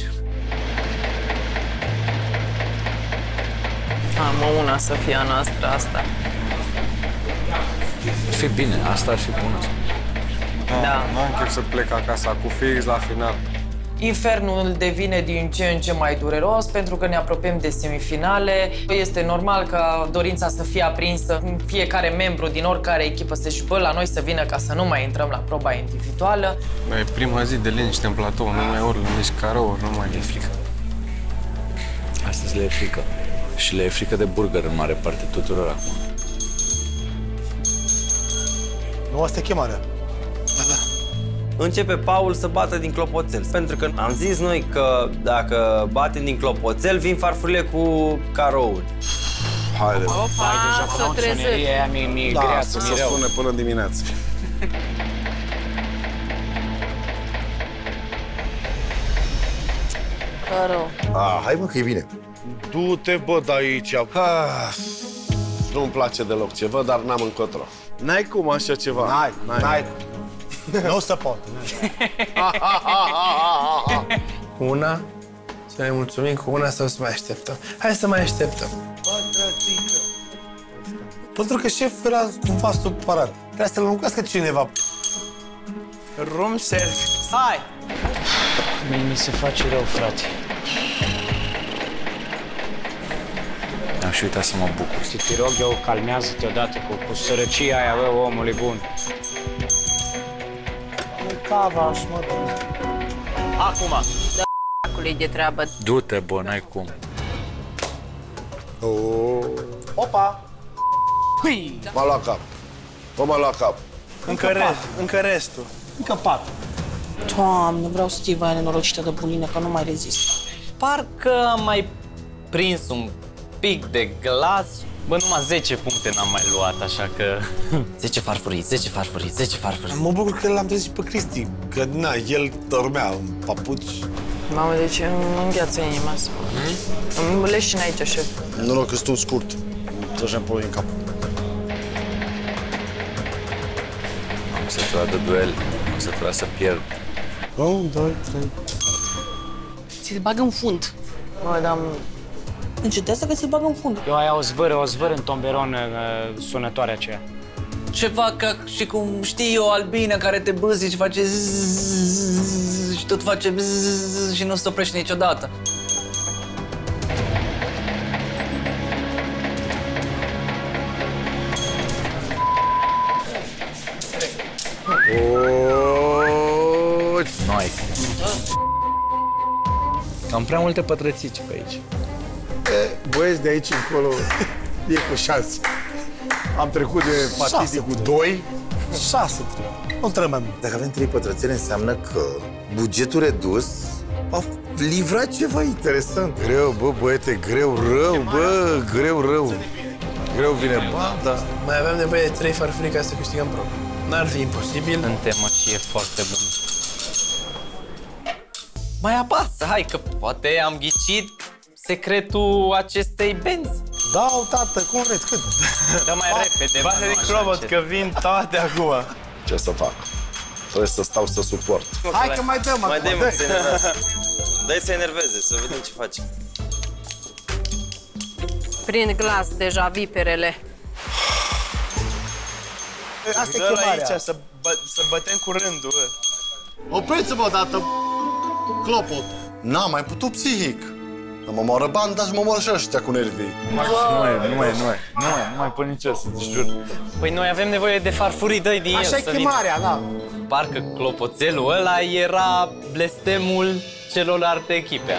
Am una să fie a noastră asta. Ar fi bine, asta ar fi bună. Da. Nu am chef să plec acasă cu fix la final. Infernul devine din ce în ce mai dureros pentru că ne apropiem de semifinale. Este normal ca dorința să fie aprinsă, fiecare membru din oricare echipă să-și bă la noi să vină ca să nu mai intrăm la proba individuală. E prima zi de liniște în platou, nu mai urlă nici carou, nu mai e frică. Astăzi le e frică. Și le e frică de burger în mare parte tuturor acum. Nu, asta e chemarea. Începe Paul să bată din clopoțel. Pentru că am zis noi că dacă batem din clopoțel, vin farfurile cu carouri. Haide. Opa, s-o trezit. Mi-e Da, grea, să mi-e se rău. spune până dimineață. Carou. Ah, hai mă că e bine. Du-te, bă, de aici. Ah, nu-mi place deloc ce văd, dar n-am încotro. N-ai cum așa ceva. N-ai, n-ai. Nu o să pot. Una, să ne mulțumim cu una sau să mai așteptăm. Hai să mai așteptăm. Pentru că șeful era cumva supărat. Trebuia să-l înlocuiască cineva. Room service. Hai! Mi se face rău, frate. Am și uitat să mă bucur. Te rog eu, calmează-te odată cu, cu sărăcia aia, bă, omule bun. Cava și mă dă. Acum. Da, acului de treabă. Du-te, bă, n-ai cum. Oh. Opa! Hui! M-a luat cap. O m-a luat cap. Încă, rest, încă restul. Încă patru. Doamne, vreau să ții aia nenorocită de bulină, că nu mai rezist. Parcă am mai prins un pic de glas. Bă, numai zece puncte n-am mai luat, așa că... zece farfurii, zece farfurii, zece farfurii. Mă bucur că l-am trezit pe Cristi, că na, el dormea în papuci. Mamă, deci îmi îngheață inima asta. Hmm? Îmi leșin aici, șef. Noroc că sunt scurt. Trăgeam pe în cap. Am săturat de duel, am săturat să pierd. Un, doi, trei. Ți-l bagă în fund. Bă, dar... Încetează că ți-l bagă în fund. Eu aia o zvără, o zvără în tomberon uh, sunătoarea aceea. Ceva ca și cum știi o albină care te bâzi și face zzz, și tot face zzz, și nu se oprește niciodată. Noi. Am prea multe pătrățici pe aici. Băieți, de aici încolo e cu șase. Am trecut de partidii cu doi. Șase trei. Nu trebuie mai mult. Dacă avem trei pătrățele, înseamnă că bugetul redus a livrat ceva interesant. Greu, bă, băiete, greu, rău, bă, greu, rău. Greu vine banda. Mai avem nevoie de trei farfurii ca să câștigăm pro. N-ar fi imposibil. În temă și e foarte bun. Mai apasă, hai că poate am ghicit secretul acestei benzi. Dau, tată, cum vreți, cât? Dă mai repede, bate de clobot, că vin toate acum. Ce să fac? Trebuie să stau să suport. Hai că mai dăm Mai acum, dăm, dă-i. să enerveze. Dă-i să enerveze, să vedem ce faci. Prind glas deja viperele. Asta e Dă-l chemarea. aici, să, bă, să bătem cu rândul, bă. Opriți-vă odată, clopot. N-am mai putut psihic. Mă moară banda și mă moară și ăștia cu nervii. Nu mai, nu mai, nu mai, nu mai, nu mai pun nicio, să-ți jur. Păi noi avem nevoie de farfurii, dă-i din el Așa e să vină. chemarea, da. Parcă clopoțelul ăla era blestemul celorlalte echipe.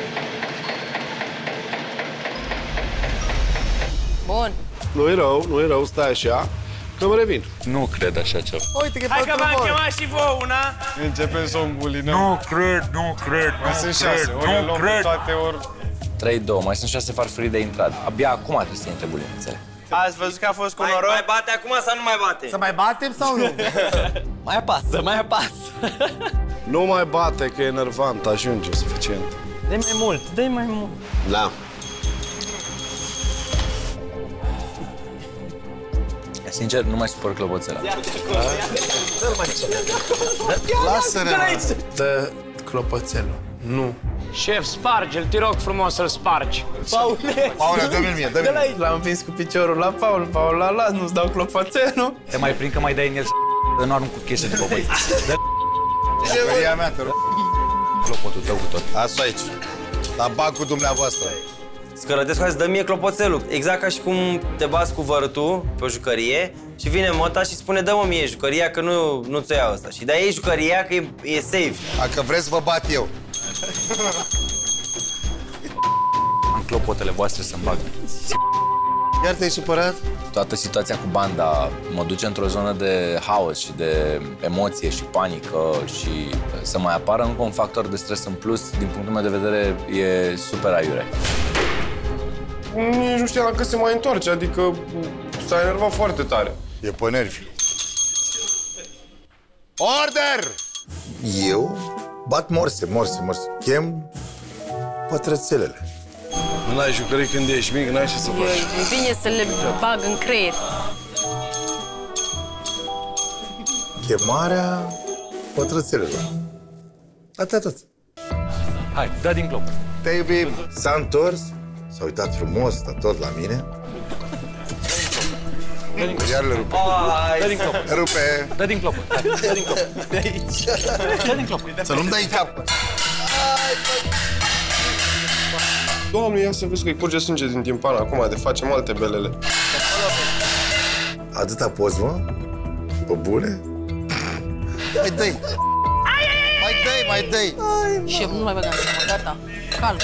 Bun. Nu-i rău, nu-i rău, stai așa, că mă revin. Nu cred așa ceva. Uite că Hai că v-am chemat și vouă una. Începem să o îmbulinăm. Nu cred, nu cred, Mai nu sunt cred, șase, ori le nu luăm cred. pe toate, ori... trei doi, mai sunt șase farfurii de intrat. Abia acum trebuie să intre bulinețele. Ați văzut că a fost cu Mai, noroc? mai bate acum sau nu mai bate? Să mai batem sau nu? Mai apasă, mai apasă. Nu mai bate, că e enervant, ajunge suficient. Dă-i mai mult, dă-i mai mult. Da. Sincer, nu mai suport clopoțela. Lasă-ne, Dă clopoțelul. Nu. Șef, sparge-l, te rog frumos să-l spargi. Paule! Paule, dă-mi mie, dă-mi mie. L-am împins cu piciorul la Paul. Paul l-a luat, nu-ți dau clopoțelul. Te mai prind că mai dai în el să nu arunc cu chestii după voi. Jucăria mea, te rog. Clopotul tău cu tot. Asta aici, la bancul dumneavoastră. Scărătescu, hai să dă mie clopoțelul. Exact ca și cum te bați cu vărătul pe o jucărie și vine măta și spune dă-mă mie jucăria că nu, nu ți-o iau ăsta. Și dai ei jucăria că e, e safe. Dacă vreți, vă bat eu. Am clopotele voastre să-mi bag. Iar te-ai supărat? Toată situația cu banda mă duce într-o zonă de haos și de emoție și panică și să mai apară încă un factor de stres în plus, din punctul meu de vedere, e super aiure. Nici nu știam dacă se mai întoarce, adică s-a enervat foarte tare. E pe nervi. Order! Eu bat morse, morse, morse. Chem pătrățelele. Nu ai jucării când ești mic, n-ai ce să Eu, faci. e bine să le bag în creier. Chemarea pătrățelelor. Atât, atât. Hai, dă din clop. Te iubim. S-a întors, s-a uitat frumos, stă tot la mine. Iar le rupe. Dă din clop. Rupe. Dă din clop. Dă din clop. De aici. Dă din clop. Să nu-mi dai cap. Doamne, ia să vezi că îi curge sânge din timpan acum, de facem alte belele. Atâta poți, mă? Pe bune? Mai dă-i! Mai dă-i, mai dă-i! Șef, nu mai băga în seamă, gata. Calm.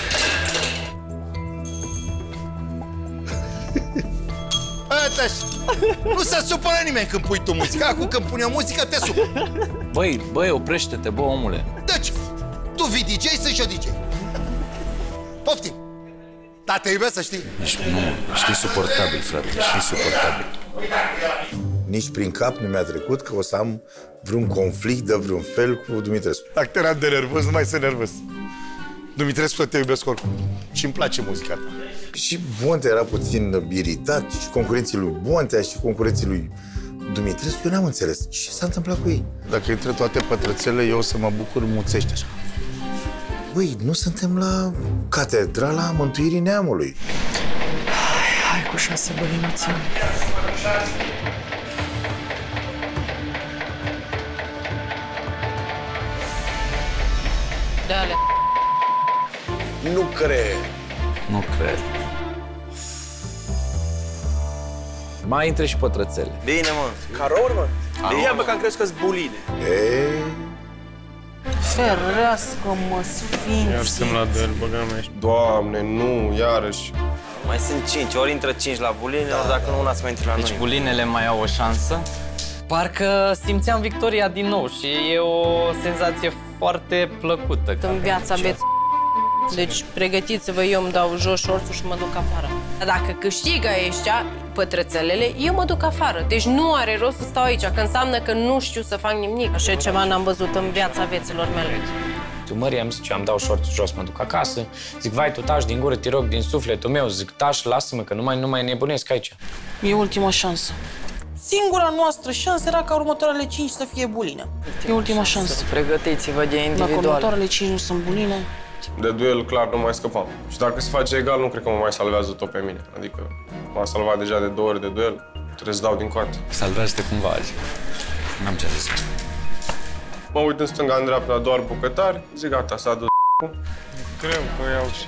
Nu se supără nimeni când pui tu muzica. Acum când pun eu muzică, te supă. Băi, băi, oprește-te, bă, omule. Deci, tu vii D J, sunt și eu D J. Poftim. Dar te iubesc, să știi. Ești, nu, ești insuportabil, frate, ești insuportabil. Nici prin cap nu mi-a trecut că o să am vreun conflict de vreun fel cu Dumitrescu. Dacă eram de nervos, nu mai sunt nervos. Dumitrescu, te iubesc oricum. Și îmi place muzica ta. Și Bontea era puțin iritat, și concurenții lui Bontea, și concurenții lui Dumitrescu. Eu n-am înțeles ce s-a întâmplat cu ei. Dacă intră toate pătrățele, eu o să mă bucur, muțește așa. Băi, nu suntem la Catedrala Mântuirii Neamului. Hai, hai cu șase bălinuțe. Dale. Nu cred. Nu cred. Mai intre și pătrățele. Bine, mă. Carouri, mă? Ia, mă, că am crezut că-s buline. Eee... Ferească-mă, sfinții. Iar suntem la duel, băgăm aici. Doamne, nu, iarăși. Mai sunt cinci, ori intră cinci la buline, ori dacă nu, una să mai intre la noi. Deci bulinele mai au o șansă. Parcă simțeam victoria din nou și e o senzație foarte plăcută. În viața beți. Deci pregătiți-vă, eu îmi dau jos șorțul și mă duc afară. Dar dacă câștigă ăștia pătrățelele, eu mă duc afară. Deci nu are rost să stau aici, că înseamnă că nu știu să fac nimic. Așa ceva n-am văzut în viața vieților mele. Mării am zis, am dau șorțul jos, mă duc acasă. Zic, vai, tu taci din gură, te rog, din sufletul meu. Zic, taci, lasă-mă, că nu mai, nu mai nebunesc aici. E ultima șansă. Singura noastră șansă era ca următoarele cinci să fie buline. E ultima șansă. Pregătiți-vă de individual. Dacă următoarele cinci nu sunt buline... De duel, clar, nu mai scăpam. Și dacă se face egal, nu cred că mă mai salvează tot pe mine. Adică m-a salvat deja de două ori de duel, trebuie să dau din coate. Salvează-te cumva azi. N-am ce zis. Mă uit în stânga, în dreapta, doar bucătari. Zic, gata, s-a dus greu că iau și...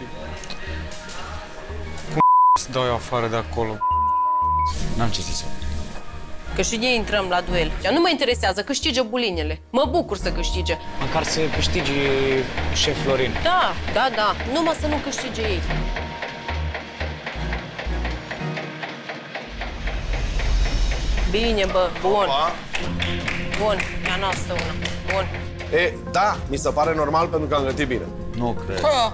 Cum să dau eu afară de acolo? N-am ce zis. Că și de intrăm la duel. Nu mă interesează, câștige bulinele. Mă bucur să câștige. Măcar să câștige șef Florin. Da, da, da. Numai să nu câștige ei. Bine, bă, bun. Bun, e a noastră una. Bun. E, da, mi se pare normal pentru că am gătit bine. Nu cred. Ha.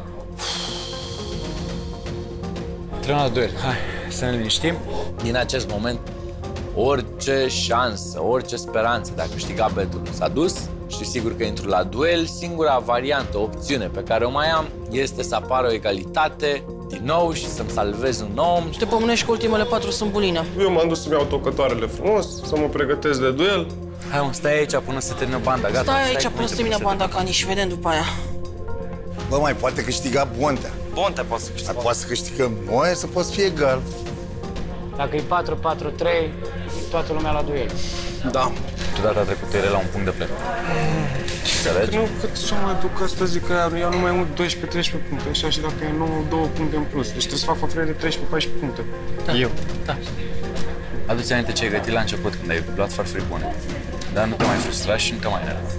Intrăm la duel. Hai, să ne liniștim. Din acest moment, orice șansă, orice speranță de a câștiga betul s-a dus și sigur că intru la duel. Singura variantă, opțiune pe care o mai am este să apară o egalitate din nou și să-mi salvez un om. Te pomenești că ultimele patru sunt buline. Eu m-am dus să-mi iau tocătoarele frumos, să mă pregătesc de duel. Hai, mă, stai aici până se termină banda, gata. Stai aici până se termină banda, Cani, și vedem după aia. Bă, mai poate câștiga Bontea. Bontea poate să câștigă. Poate să câștigăm noi, să poți fi egal. Dacă e patru patru trei, e toată lumea la duel. Da. Tu data trecută era la un punct de plec. Înțelegi? Nu, cât să mă duc asta, zic că ia numai mult doisprezece treisprezece puncte, așa, și dacă e nouă, două puncte în plus. Deci trebuie să fac făfrere de treisprezece paisprezece puncte. Da. Eu. Da. Adu-ți aminte ce ai gătit la început, când ai luat farfurii bune. Dar nu te mai frustra și nu te mai enerva.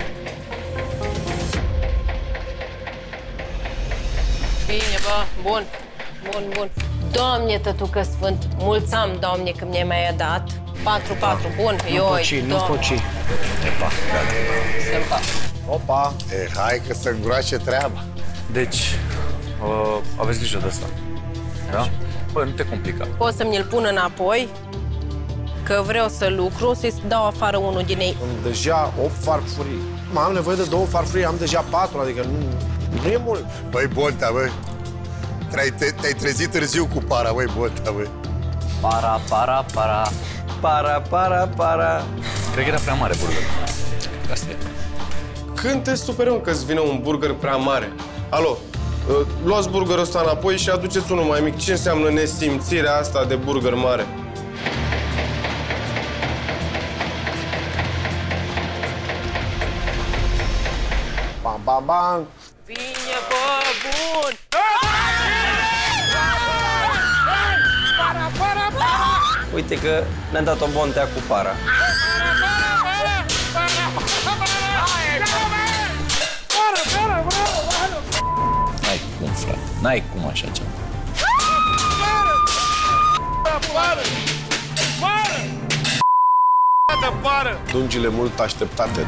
Bine, bă, bun. Bun, bun. Doamne, tătucă sfânt, mulți am, Doamne, că mi-ai mai dat. patru patru, bun, nu ioi, poci, nu poci. Epa, gata. Sămpa. Opa, e, hai că să îngroașe treaba. Deci, uh, aveți grijă de asta. Da? Bă, nu te complica. Poți să mi-l pun înapoi, că vreau să lucru, să-i dau afară unul din ei. Am deja opt farfurii. Mă, am nevoie de două farfurii, am deja patru, adică nu, nu e mult. Băi, Bontea, băi, te-ai trezit târziu cu para, băi, Bontea, băi. Para, para, para. Para, para, para. Cred că era prea mare burgerul. Asta e. Când te superi că-ți vine un burger prea mare? Alo, luați burgerul ăsta înapoi și aduceți unul mai mic. Ce înseamnă nesimțirea asta de burger mare? Pam, ba, ba. Vine, bă, bun! Uite că ne-am dat o bontea cu para. N-ai cum, frate. N-ai cum așa ceva. Dungile mult așteptate.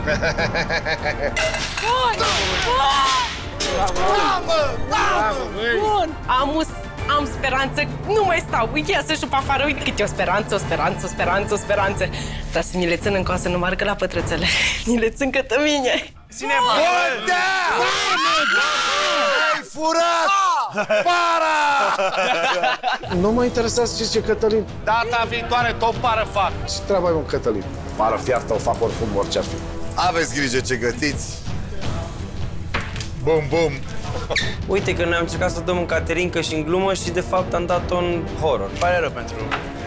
Bun! Am, am speranță, nu mai stau. Ia să șup afară, uite cât e o speranță, o speranță, o speranță, o speranță. Dar să mi le țin în coasă, nu marcă la pătrățele. Mi le țin cătămine. Cineva! Ai furat! Para! Nu mă interesează ce zice Cătălin. Data viitoare tot pară fac. Ce treabă ai, mă, Cătălin? Pară fiartă o fac oricum, orice ar fi. Aveți grijă ce gătiți. Bum, bum. Uite că noi am încercat să dăm în caterincă și în glumă și de fapt am dat-o în horror. Pare rău pentru...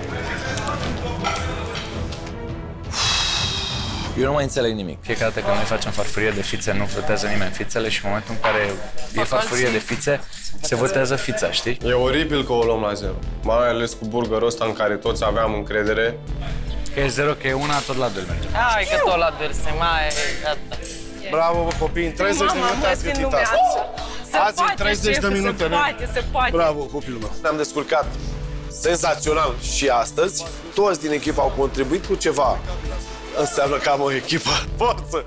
Eu nu mai înțeleg nimic. Fiecare dată când noi facem farfurie de fițe, nu votează nimeni fițele și în momentul în care e farfurie de fițe, se votează fița, știi? E oribil că o luăm la zero. Mai ales cu burgerul ăsta în care toți aveam încredere. Că e zero, că e una, tot la doi merge. Hai că tot la doi se mai... Gata. Bravo, bă, copii, în treizeci de minute ați gătit asta. Azi, în treizeci de minute, se poate, se poate. Bravo, copilul meu. Ne-am descurcat senzațional și astăzi. Toți din echipă au contribuit cu ceva. Înseamnă că am o echipă. Forță!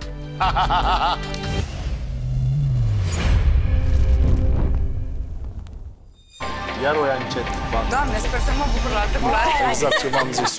Iar o ia încet. Doamne, sper să mă bucur la altă culoare. Exact ce v-am zis.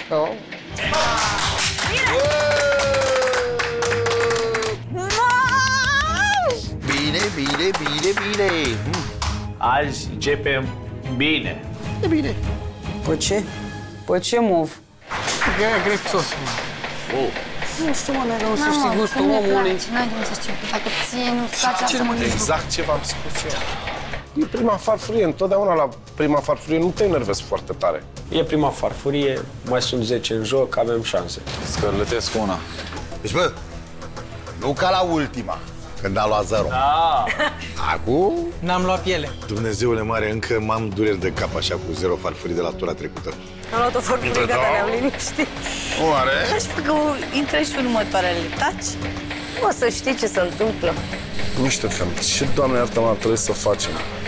Bine, bine, bine, bine. Azi începem bine. E bine. Pe ce? Pe ce mov? Că e grețos, mă. Oh. Nu știu, mă, n-ai să știi gustul omului. N-ai de să știu, dacă țin stația asta. Exact ce v-am spus eu. E prima farfurie. Întotdeauna la prima farfurie nu te enervezi foarte tare. E prima farfurie, mai sunt zece în joc, avem șanse. Scărlătesc una. Deci, bă, nu ca la ultima, când am luat zero. Da. Acum... N-am luat piele. Dumnezeule mare, încă m-am dureri de cap așa cu zero farfurii de la tura trecută. Am luat o farfurie, gata, ne-am liniștit. Oare? Aș fi că intră și următoarele. Taci. O să știi ce se întâmplă. Nu știu, că ce, Doamne iartă-mă, trebuie să facem?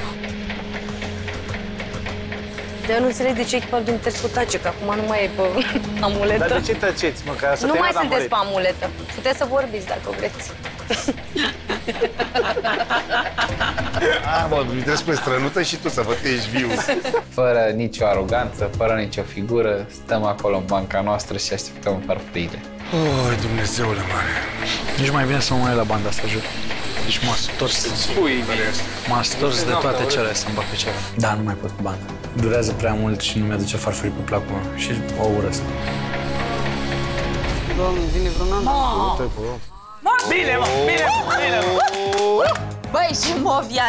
Dar eu nu înțeleg de ce echipa lui Dumitrescu cu tace, că acum nu mai e pe amuletă. Dar de ce tăceți, mă, că să nu te mai ia sunteți pe amuletă. Puteți să vorbiți dacă vreți. A, bă, Dumitrescu e strănută și tu să văd că ești viu. Fără nicio aroganță, fără nicio figură, stăm acolo în banca noastră și așteptăm farfuriile. Oi, Dumnezeule mare. Nici mai bine să mă mai la banda asta, jur. Deci m-a stors. M-a stors de toate cele să-mi bag pe cele. Da, nu mai pot cu banda. Durează prea mult și nu mi-aduce farfurii pe placul și o urăsc. Doamne, vine vreun an? Bine, mă, bine, bine, mă. Băi, și mov iar.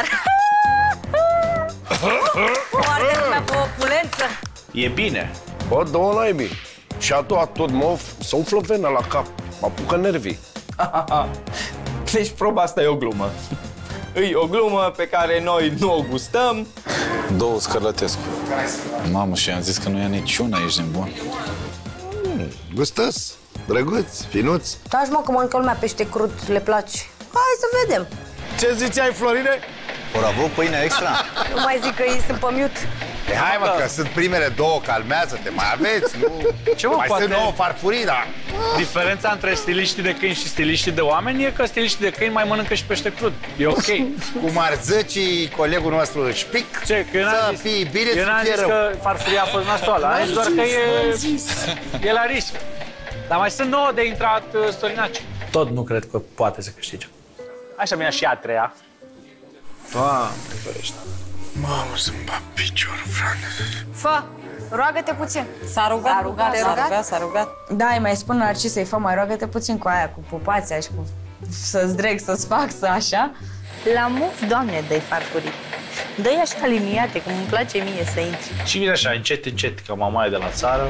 Foarte lumea pe opulență. E bine. Bă, două naibii. Și a doua tot mov, să umflă vena la cap. Mă apucă nervii. Deci proba asta e o glumă. E o glumă pe care noi nu o gustăm. Două Scărlătescu. Mamă, și am zis că nu ia niciuna, ești nebun. Mm, gustos, drăguț, finuț. Taci, mă, că mănâncă lumea pește crud, le place. Hai să vedem. Ce ziceai, Florine? Bravo, pâine extra. Nu mai zic că ei sunt pe mute. E, hai, mă, că sunt primele două, calmează-te, mai aveți, nu? Ce, mă, mai poate... sunt nouă farfurii, da. Diferența între stiliștii de câini și stiliștii de oameni e că stiliștii de câini mai mănâncă și pește crud. E ok. Cum ar zicii colegul nostru Șpic, ce, că să zis, fii bine, eu n-am să fie zis rău. că farfuria a fost nasoală, am zis doar că e, e la risc. Dar mai sunt nouă de intrat uh, Storinaci. Tot nu cred că poate să câștige. Așa mi-a și a treia. Doamne ferește. Mamă, să-mi bag piciorul, frate. Fă, roagă-te puțin. S-a rugat, S-a rugat, s-a rugat, s-a rugat. Da, îi mai spun Narcisei, fă, mai roagă-te puțin cu aia, cu pupația și cu să-ți dreg, să-ți fac, să așa. La muf, Doamne, dă-i farfurii. Dă-i așa liniate, cum îmi place mie să intri. Și vine așa, încet, încet, că mama e de la țară.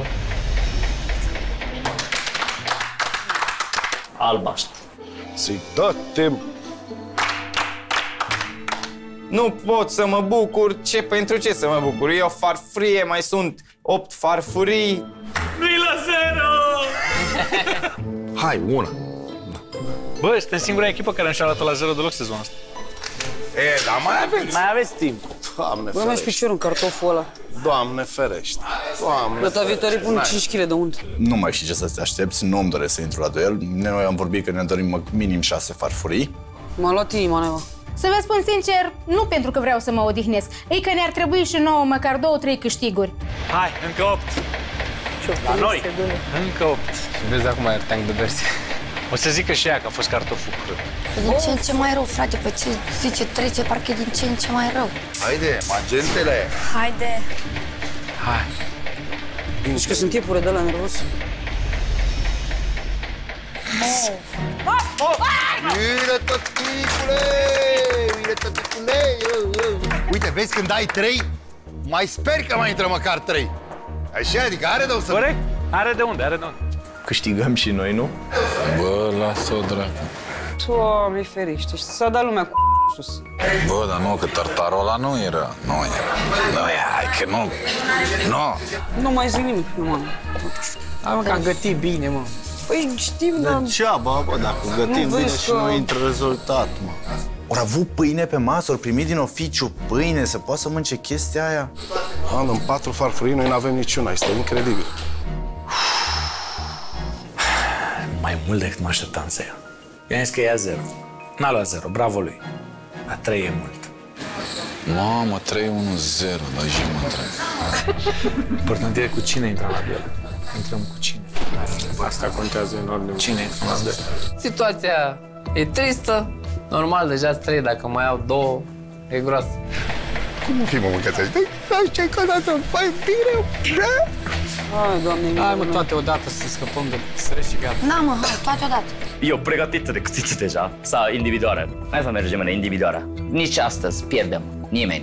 Albastru. Să-i dă-te... Nu pot să mă bucur. Ce, pentru ce să mă bucur? E o farfurie, mai sunt opt farfurii. Nu-i la zero! Hai, una. Bă, suntem singura echipă care nu și-a luat la zero deloc sezonul ăsta. E, dar mai aveți. Mai aveți timp. Doamne Bă, mai și piciorul în cartoful ăla. Doamne ferește. Doamne Data viitoare pun cinci kilograme de unt. Nu mai știi ce să te aștepți, nu îmi doresc să intru la duel. Noi am vorbit că ne dorim minim șase farfurii. M-a luat inima, neva. Să vă spun sincer, nu pentru că vreau să mă odihnesc, e că ne-ar trebui și nouă măcar două, trei câștiguri. Hai, încă opt. La noi, încă opt. Vezi acum aia tank de versi. O să zică și ea că a fost cartoful crud. Din ce în ce mai rău, frate, pe ce zice trece, parcă e din ce în ce mai rău. Haide, magentele! Haide! Hai! Deci că sunt tipuri de ăla nervos. Bine, tăticule! Bine, tăticule! Uite, vezi când ai trei, mai sper că mai intră măcar trei. Așa, adică are de unde să... Corect? Are de unde, are de unde. Câștigăm și noi, nu? Bă, lasă-o, dracu. Doamne ferește, și s-a dat lumea cu sus. Bă, dar nu, că tartarul ăla nu era. Nu era. Nu era, hai că nu. Nu. Nu mai zic nimic, nu mă. Hai mă, că am gătit bine, mă. Păi știm, dar... Degeaba, bă, dacă gătim bine și nu intră rezultat, mă. Ori avut pâine pe masă, ori primit din oficiu pâine, să poată să mânce chestia aia. An, în patru farfurii noi n-avem niciuna, este incredibil. Mai mult decât mă așteptam să ia. I-am zis că ia zero. N-a luat zero, bravo lui. Dar trei e mult. Mamă, trei unu zero, dar și mă întreb. Important e cu cine intrăm la duel. Intrăm cu cine. Asta contează enorm de mult. Cine intrăm la duel? Situația e tristă. Normal, deja trei, dacă mai au două, e groasă. Cum nu fi, mă, mâncați aici? Dai, ce că dată, băi, bine, Hai, Doamne, hai, mă, toate odată să scăpăm de stres și gata. Na, mă, hai, toate odată. Eu pregătit de cuțiți deja, sau individuală. Hai să mergem în individuală. Nici astăzi pierdem. Nimeni.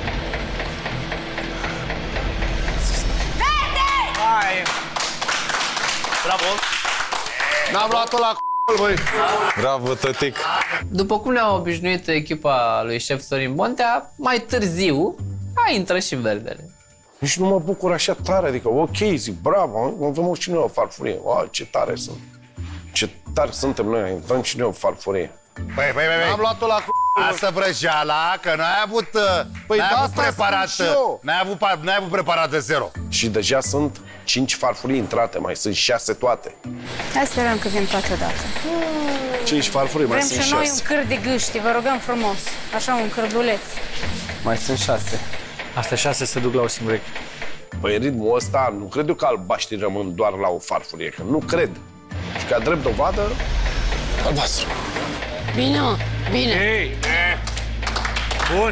Verde! Hai! Bravo! N-am luat-o la c***ul, băi! Bravo, tătic! După cum ne-a obișnuit echipa lui șef Sorin Bontea, mai târziu a intrat și verdele. Nici nu mă bucur așa tare, adică ok, zic, bravo, avem și noi o farfurie. Wow, ce tare sunt. Ce tare suntem noi, avem și noi o farfurie. Păi, păi, păi, păi. Am luat-o la c***ul. Asta vrăjeala, că n-ai avut, păi n-ai da, avut preparat, n-ai avut, n-ai avut preparat de zero. Și deja sunt cinci farfurii intrate, mai sunt șase toate. Hai sperăm că vin toate odată. Cinci farfurii, mai Vrem sunt și noi șase. un câr de gâști, vă rugăm frumos. Așa, un cârduleț. Mai sunt șase. Astea șase se duc la o singură echipă. Păi ritmul ăsta, nu cred eu că albaștrii rămân doar la o farfurie, că nu cred. Și ca drept dovadă, albastru. Bine, mă, bine. Ei, bun.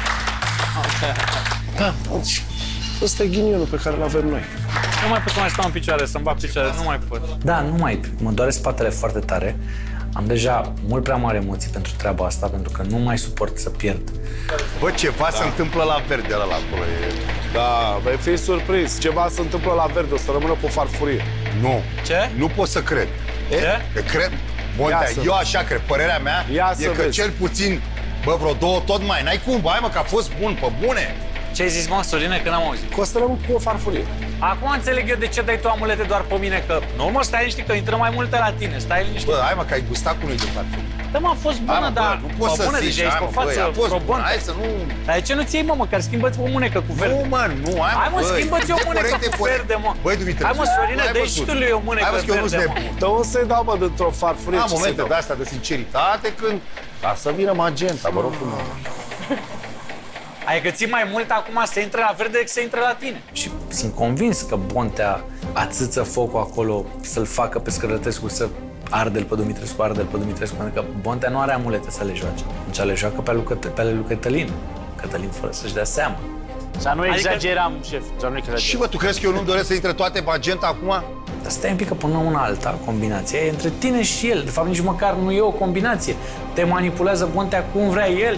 Da, deci, ăsta e ghinionul pe care îl avem noi. Nu mai pot să mai stau în picioare, să-mi bag picioare, nu mai pot. Da, nu mai. Mă doare spatele foarte tare. Am deja mult prea mari emoții pentru treaba asta, pentru că nu mai suport să pierd. Bă, ceva da. se întâmplă la verde ăla acolo. E... Da, vei fi surprins. Ceva se întâmplă la verde, o să rămână pe farfurie. Nu. Ce? Nu pot să cred. Ce? E, cred. Bontea, eu așa cred. Părerea mea Ia e că vezi. cel puțin, bă, vreo două tot mai. N-ai cum, hai mă, că a fost bun, pe bune. Ce ai zis, mă, Sorine, că n-am auzit? Că o să rămân cu o farfurie. Acum înțeleg eu de ce dai tu amulete doar pe mine, că nu, mă, stai liniștit, că intră mai multe la tine, stai liniștit. Bă, hai mă, că ai gustat cu noi de farfurie. Da, mă, a fost bună, Hai, mă, dar... bă, nu poți să bună, zici, deja hai, ești mă, pe față, băi, a fost probă. bună, hai să nu... Dar de ce nu ți iei, mă, măcar schimbă-ți o mânecă cu verde? Nu, mă, nu, hai, mă, Hai, mă, băi. schimbă-ți o mânecă Corect, cu corect. verde, mă. Băi, Dumitrescu, Hai, mă, Sorine, l-ai dă-i văzut. și tu lui o mânecă Hai, vă, că eu nu-s verde, nebun. mă. Dar o să-i dau, mă, dintr-o farfurie. Am ce să-i momente dau? de astea de sinceritate când... Ca să vină magenta, mă rog frumos. Adică ții mai mult acum să intre la verde decât să intre la tine. Și sunt convins că Bontea ațâță focul acolo să-l facă pe Scărătescu să arde-l pe Dumitrescu, arde-l pe Dumitrescu, pentru că Bontea nu are amulete să le joace. Deci le joacă pe ale lui, pe ale lui Cătălin. Cătălin fără să-și dea seama. Să nu Adică- exageram, șef, să nu exageram. Și bă, tu crezi că eu nu-mi doresc să intre toate magenta acum? Dar stai un pic că până una alta, combinația e între tine și el. De fapt, nici măcar nu e o combinație. Te manipulează Bontea cum vrea el.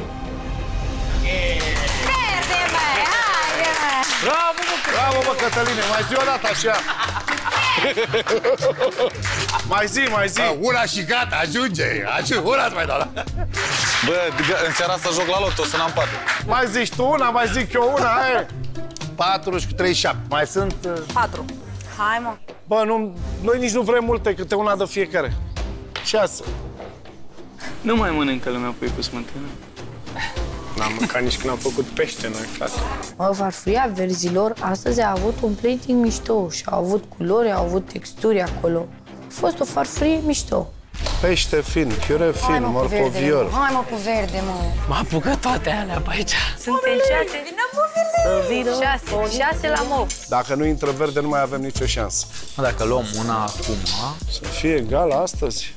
Verde, măi, haide, mă! Bravo, mă, Bravo, mă, Cătăline, mai zi o dată așa. Mai zi, mai zi. A, una și gata, ajunge. Ajunge, una mai dau. Bă, în seara asta joc la loto, să n-am patru. Mai zici tu una, mai zic eu una, hai. patru și cu treizeci și șapte. Mai sunt... Uh... patru. Hai, mă. Bă, nu, noi nici nu vrem multe, câte una de fiecare. șase. Nu mai mănâncă lumea pui cu smântână. N-am mâncat nici când am făcut pește noi, frate. Mă, farfuria verzilor astăzi a avut un plating mișto și a avut culori, a avut texturi acolo. A fost o farfurie mișto. Pește fin, piure fin, morcovior. Hai, mă, cu verde, mă. M-a apucat toate alea pe aici. Suntem șase. Să vină șase. Șase la mov. Dacă nu intră verde, nu mai avem nicio șansă. Dacă luăm una acum... Să fie egal astăzi.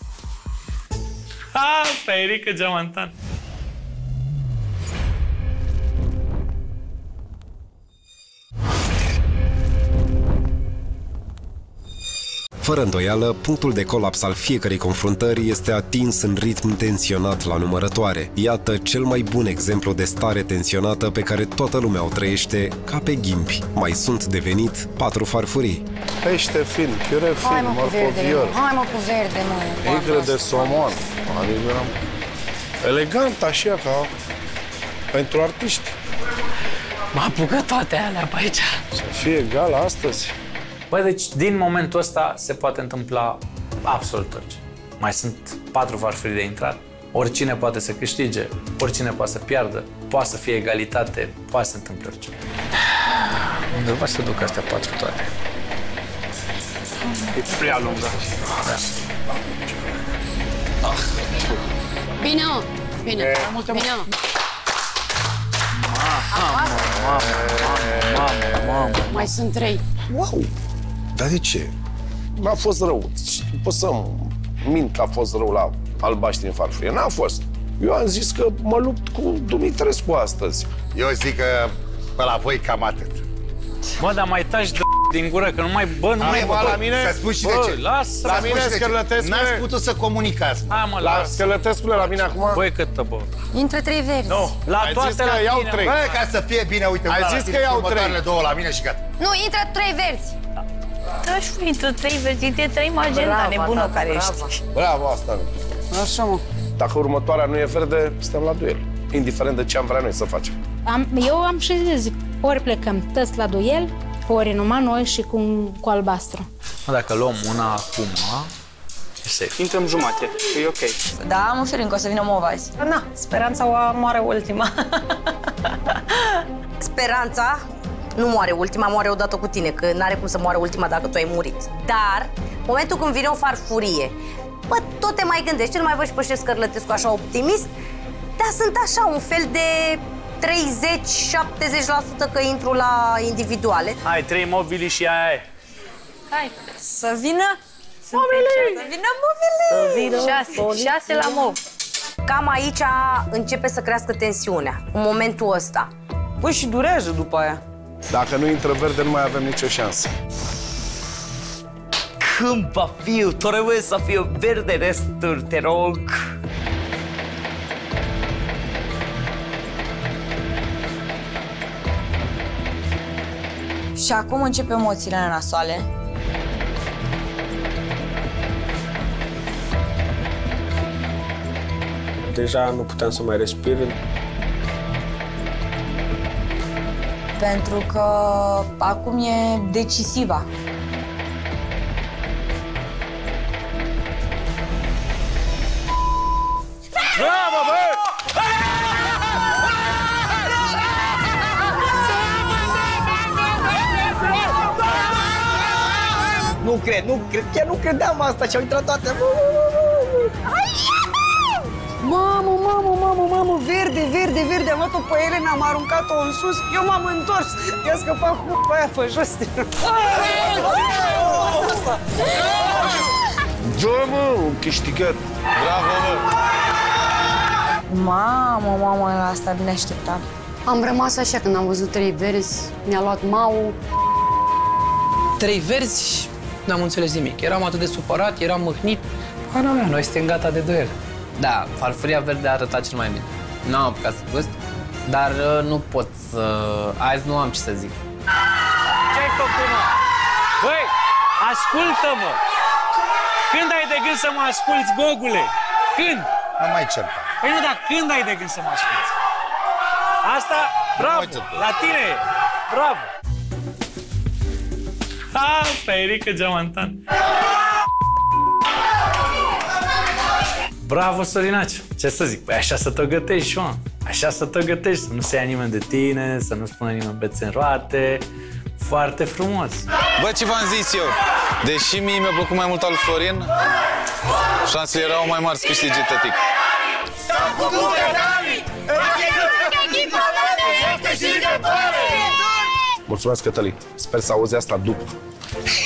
Ha, Ferică Geamantan. Fără îndoială, punctul de colaps al fiecărei confruntări este atins în ritm tensionat la numărătoare. Iată cel mai bun exemplu de stare tensionată pe care toată lumea o trăiește ca pe ghimbi. Mai sunt de venit patru farfurii. Pește fin, piure fin, morcovior. Hai, mă, cu verde, mă. Igre de somon. Adică elegant, așa, ca pentru artiști. M-a apucat toate alea pe aici. Să fie egal astăzi. Băi, deci din momentul ăsta se poate întâmpla absolut orice. Mai sunt patru farfurii de intrat. Oricine poate să câștige, oricine poate să piardă, poate să fie egalitate, poate să întâmple orice. Undeva să duc astea patru toate. E prea lungă. Bine, mă. Bine. Bine, mă. Mamă, mamă, mamă, mamă. Mai sunt trei. Wow! Dar de ce? N-a fost rău. Pot să mint că a fost rău la albaștri în farfurie. N-a fost. Eu am zis că mă lupt cu Dumitrescu astăzi. Eu zic că pe la voi cam atât. Mă, dar mai taci de din gură, că nu mai, bă, nu mai, bă, la mine, să spun și de ce. Lasă, la mine, Scărlătescule. N-ați putut să comunicați. Hai, mă, la Scărlătescule, la mine acum. Băi, câtă, bă. Intră trei verzi. Nu, la ai toate zis că la iau tine, trei. Bă, ca să fie bine, uite, ai zis că iau trei. două la mine și gata. Nu, intră trei verzi. Da, intră trei verzi, intră trei magenta, nebună care ești. Bravo, asta. Așa, mă. Dacă următoarea nu e verde, stăm la duel. Indiferent de ce am vrea noi să facem. Am, eu am și zic, ori plecăm tăți la duel, ori numai noi și cu, cu albastru. Dacă luăm una acum, e safe. Intrăm jumate, e ok. Da, mă ferim că o să vină mova azi. Na, speranța o moare ultima. Speranța nu moare ultima, moare odată cu tine, că n-are cum să moare ultima dacă tu ai murit. Dar, momentul când vine o farfurie, bă, tot te mai gândești, nu mai văd și pe șef Scărlătescu așa optimist, dar sunt așa un fel de treizeci șaptezeci la sută că intru la individuale. Hai, trei mobili și aia e. Hai, să vină mobili! Să vină mobili! Să vină șase, șase la mov. Cam aici începe să crească tensiunea, în momentul ăsta. Păi și durează după aia. Dacă nu intră verde, nu mai avem nicio șansă. Când va fi? Trebuie să fie verde restul, te rog. Și acum încep emoțiile nasoale. Deja nu puteam să mai respir. Pentru că acum e decisiva. Bravo, bă! Nu cred, nu cred, chiar nu credeam asta și au intrat toate. Mamă, mamă, mamă, mamă, verde, verde, verde, am luat-o pe Elena, am aruncat-o în sus, eu m-am întors, i-a scăpat cu aia pe jos. Da, mă, un câștigat. Bravo, mă! Mamă, mamă, la asta bine așteptam. Am rămas așa când am văzut trei verzi, ne-a luat mau. Trei verzi, n-am înțeles nimic. Eram atât de supărat, eram mâhnit. Pana mea, noi suntem gata de duel. Da, farfuria verde a arătat cel mai bine. N-am apucat să gust, dar uh, nu pot să... Azi nu am ce să zic. Ce-ai făcut, mă? Băi, ascultă-mă! Când ai de gând să mă asculți, Gogule? Când? Nu mai certa. Păi nu, dar când ai de gând să mă asculți? Asta, bravo, la tine e. Bravo. Ha, pe Erică Geamantan. Bravo, Sorinaci. Ce să zic? Păi așa să te gătești, mă. Așa să te gătești, să nu se ia nimeni de tine, să nu spună nimeni bețe în roate. Foarte frumos. Bă, ce v-am zis eu? Deși mie mi-a plăcut mai mult al Florin, șansele erau mai mari să câștige tătic. Mulțumesc, Cătălin. Sper să auzi asta după.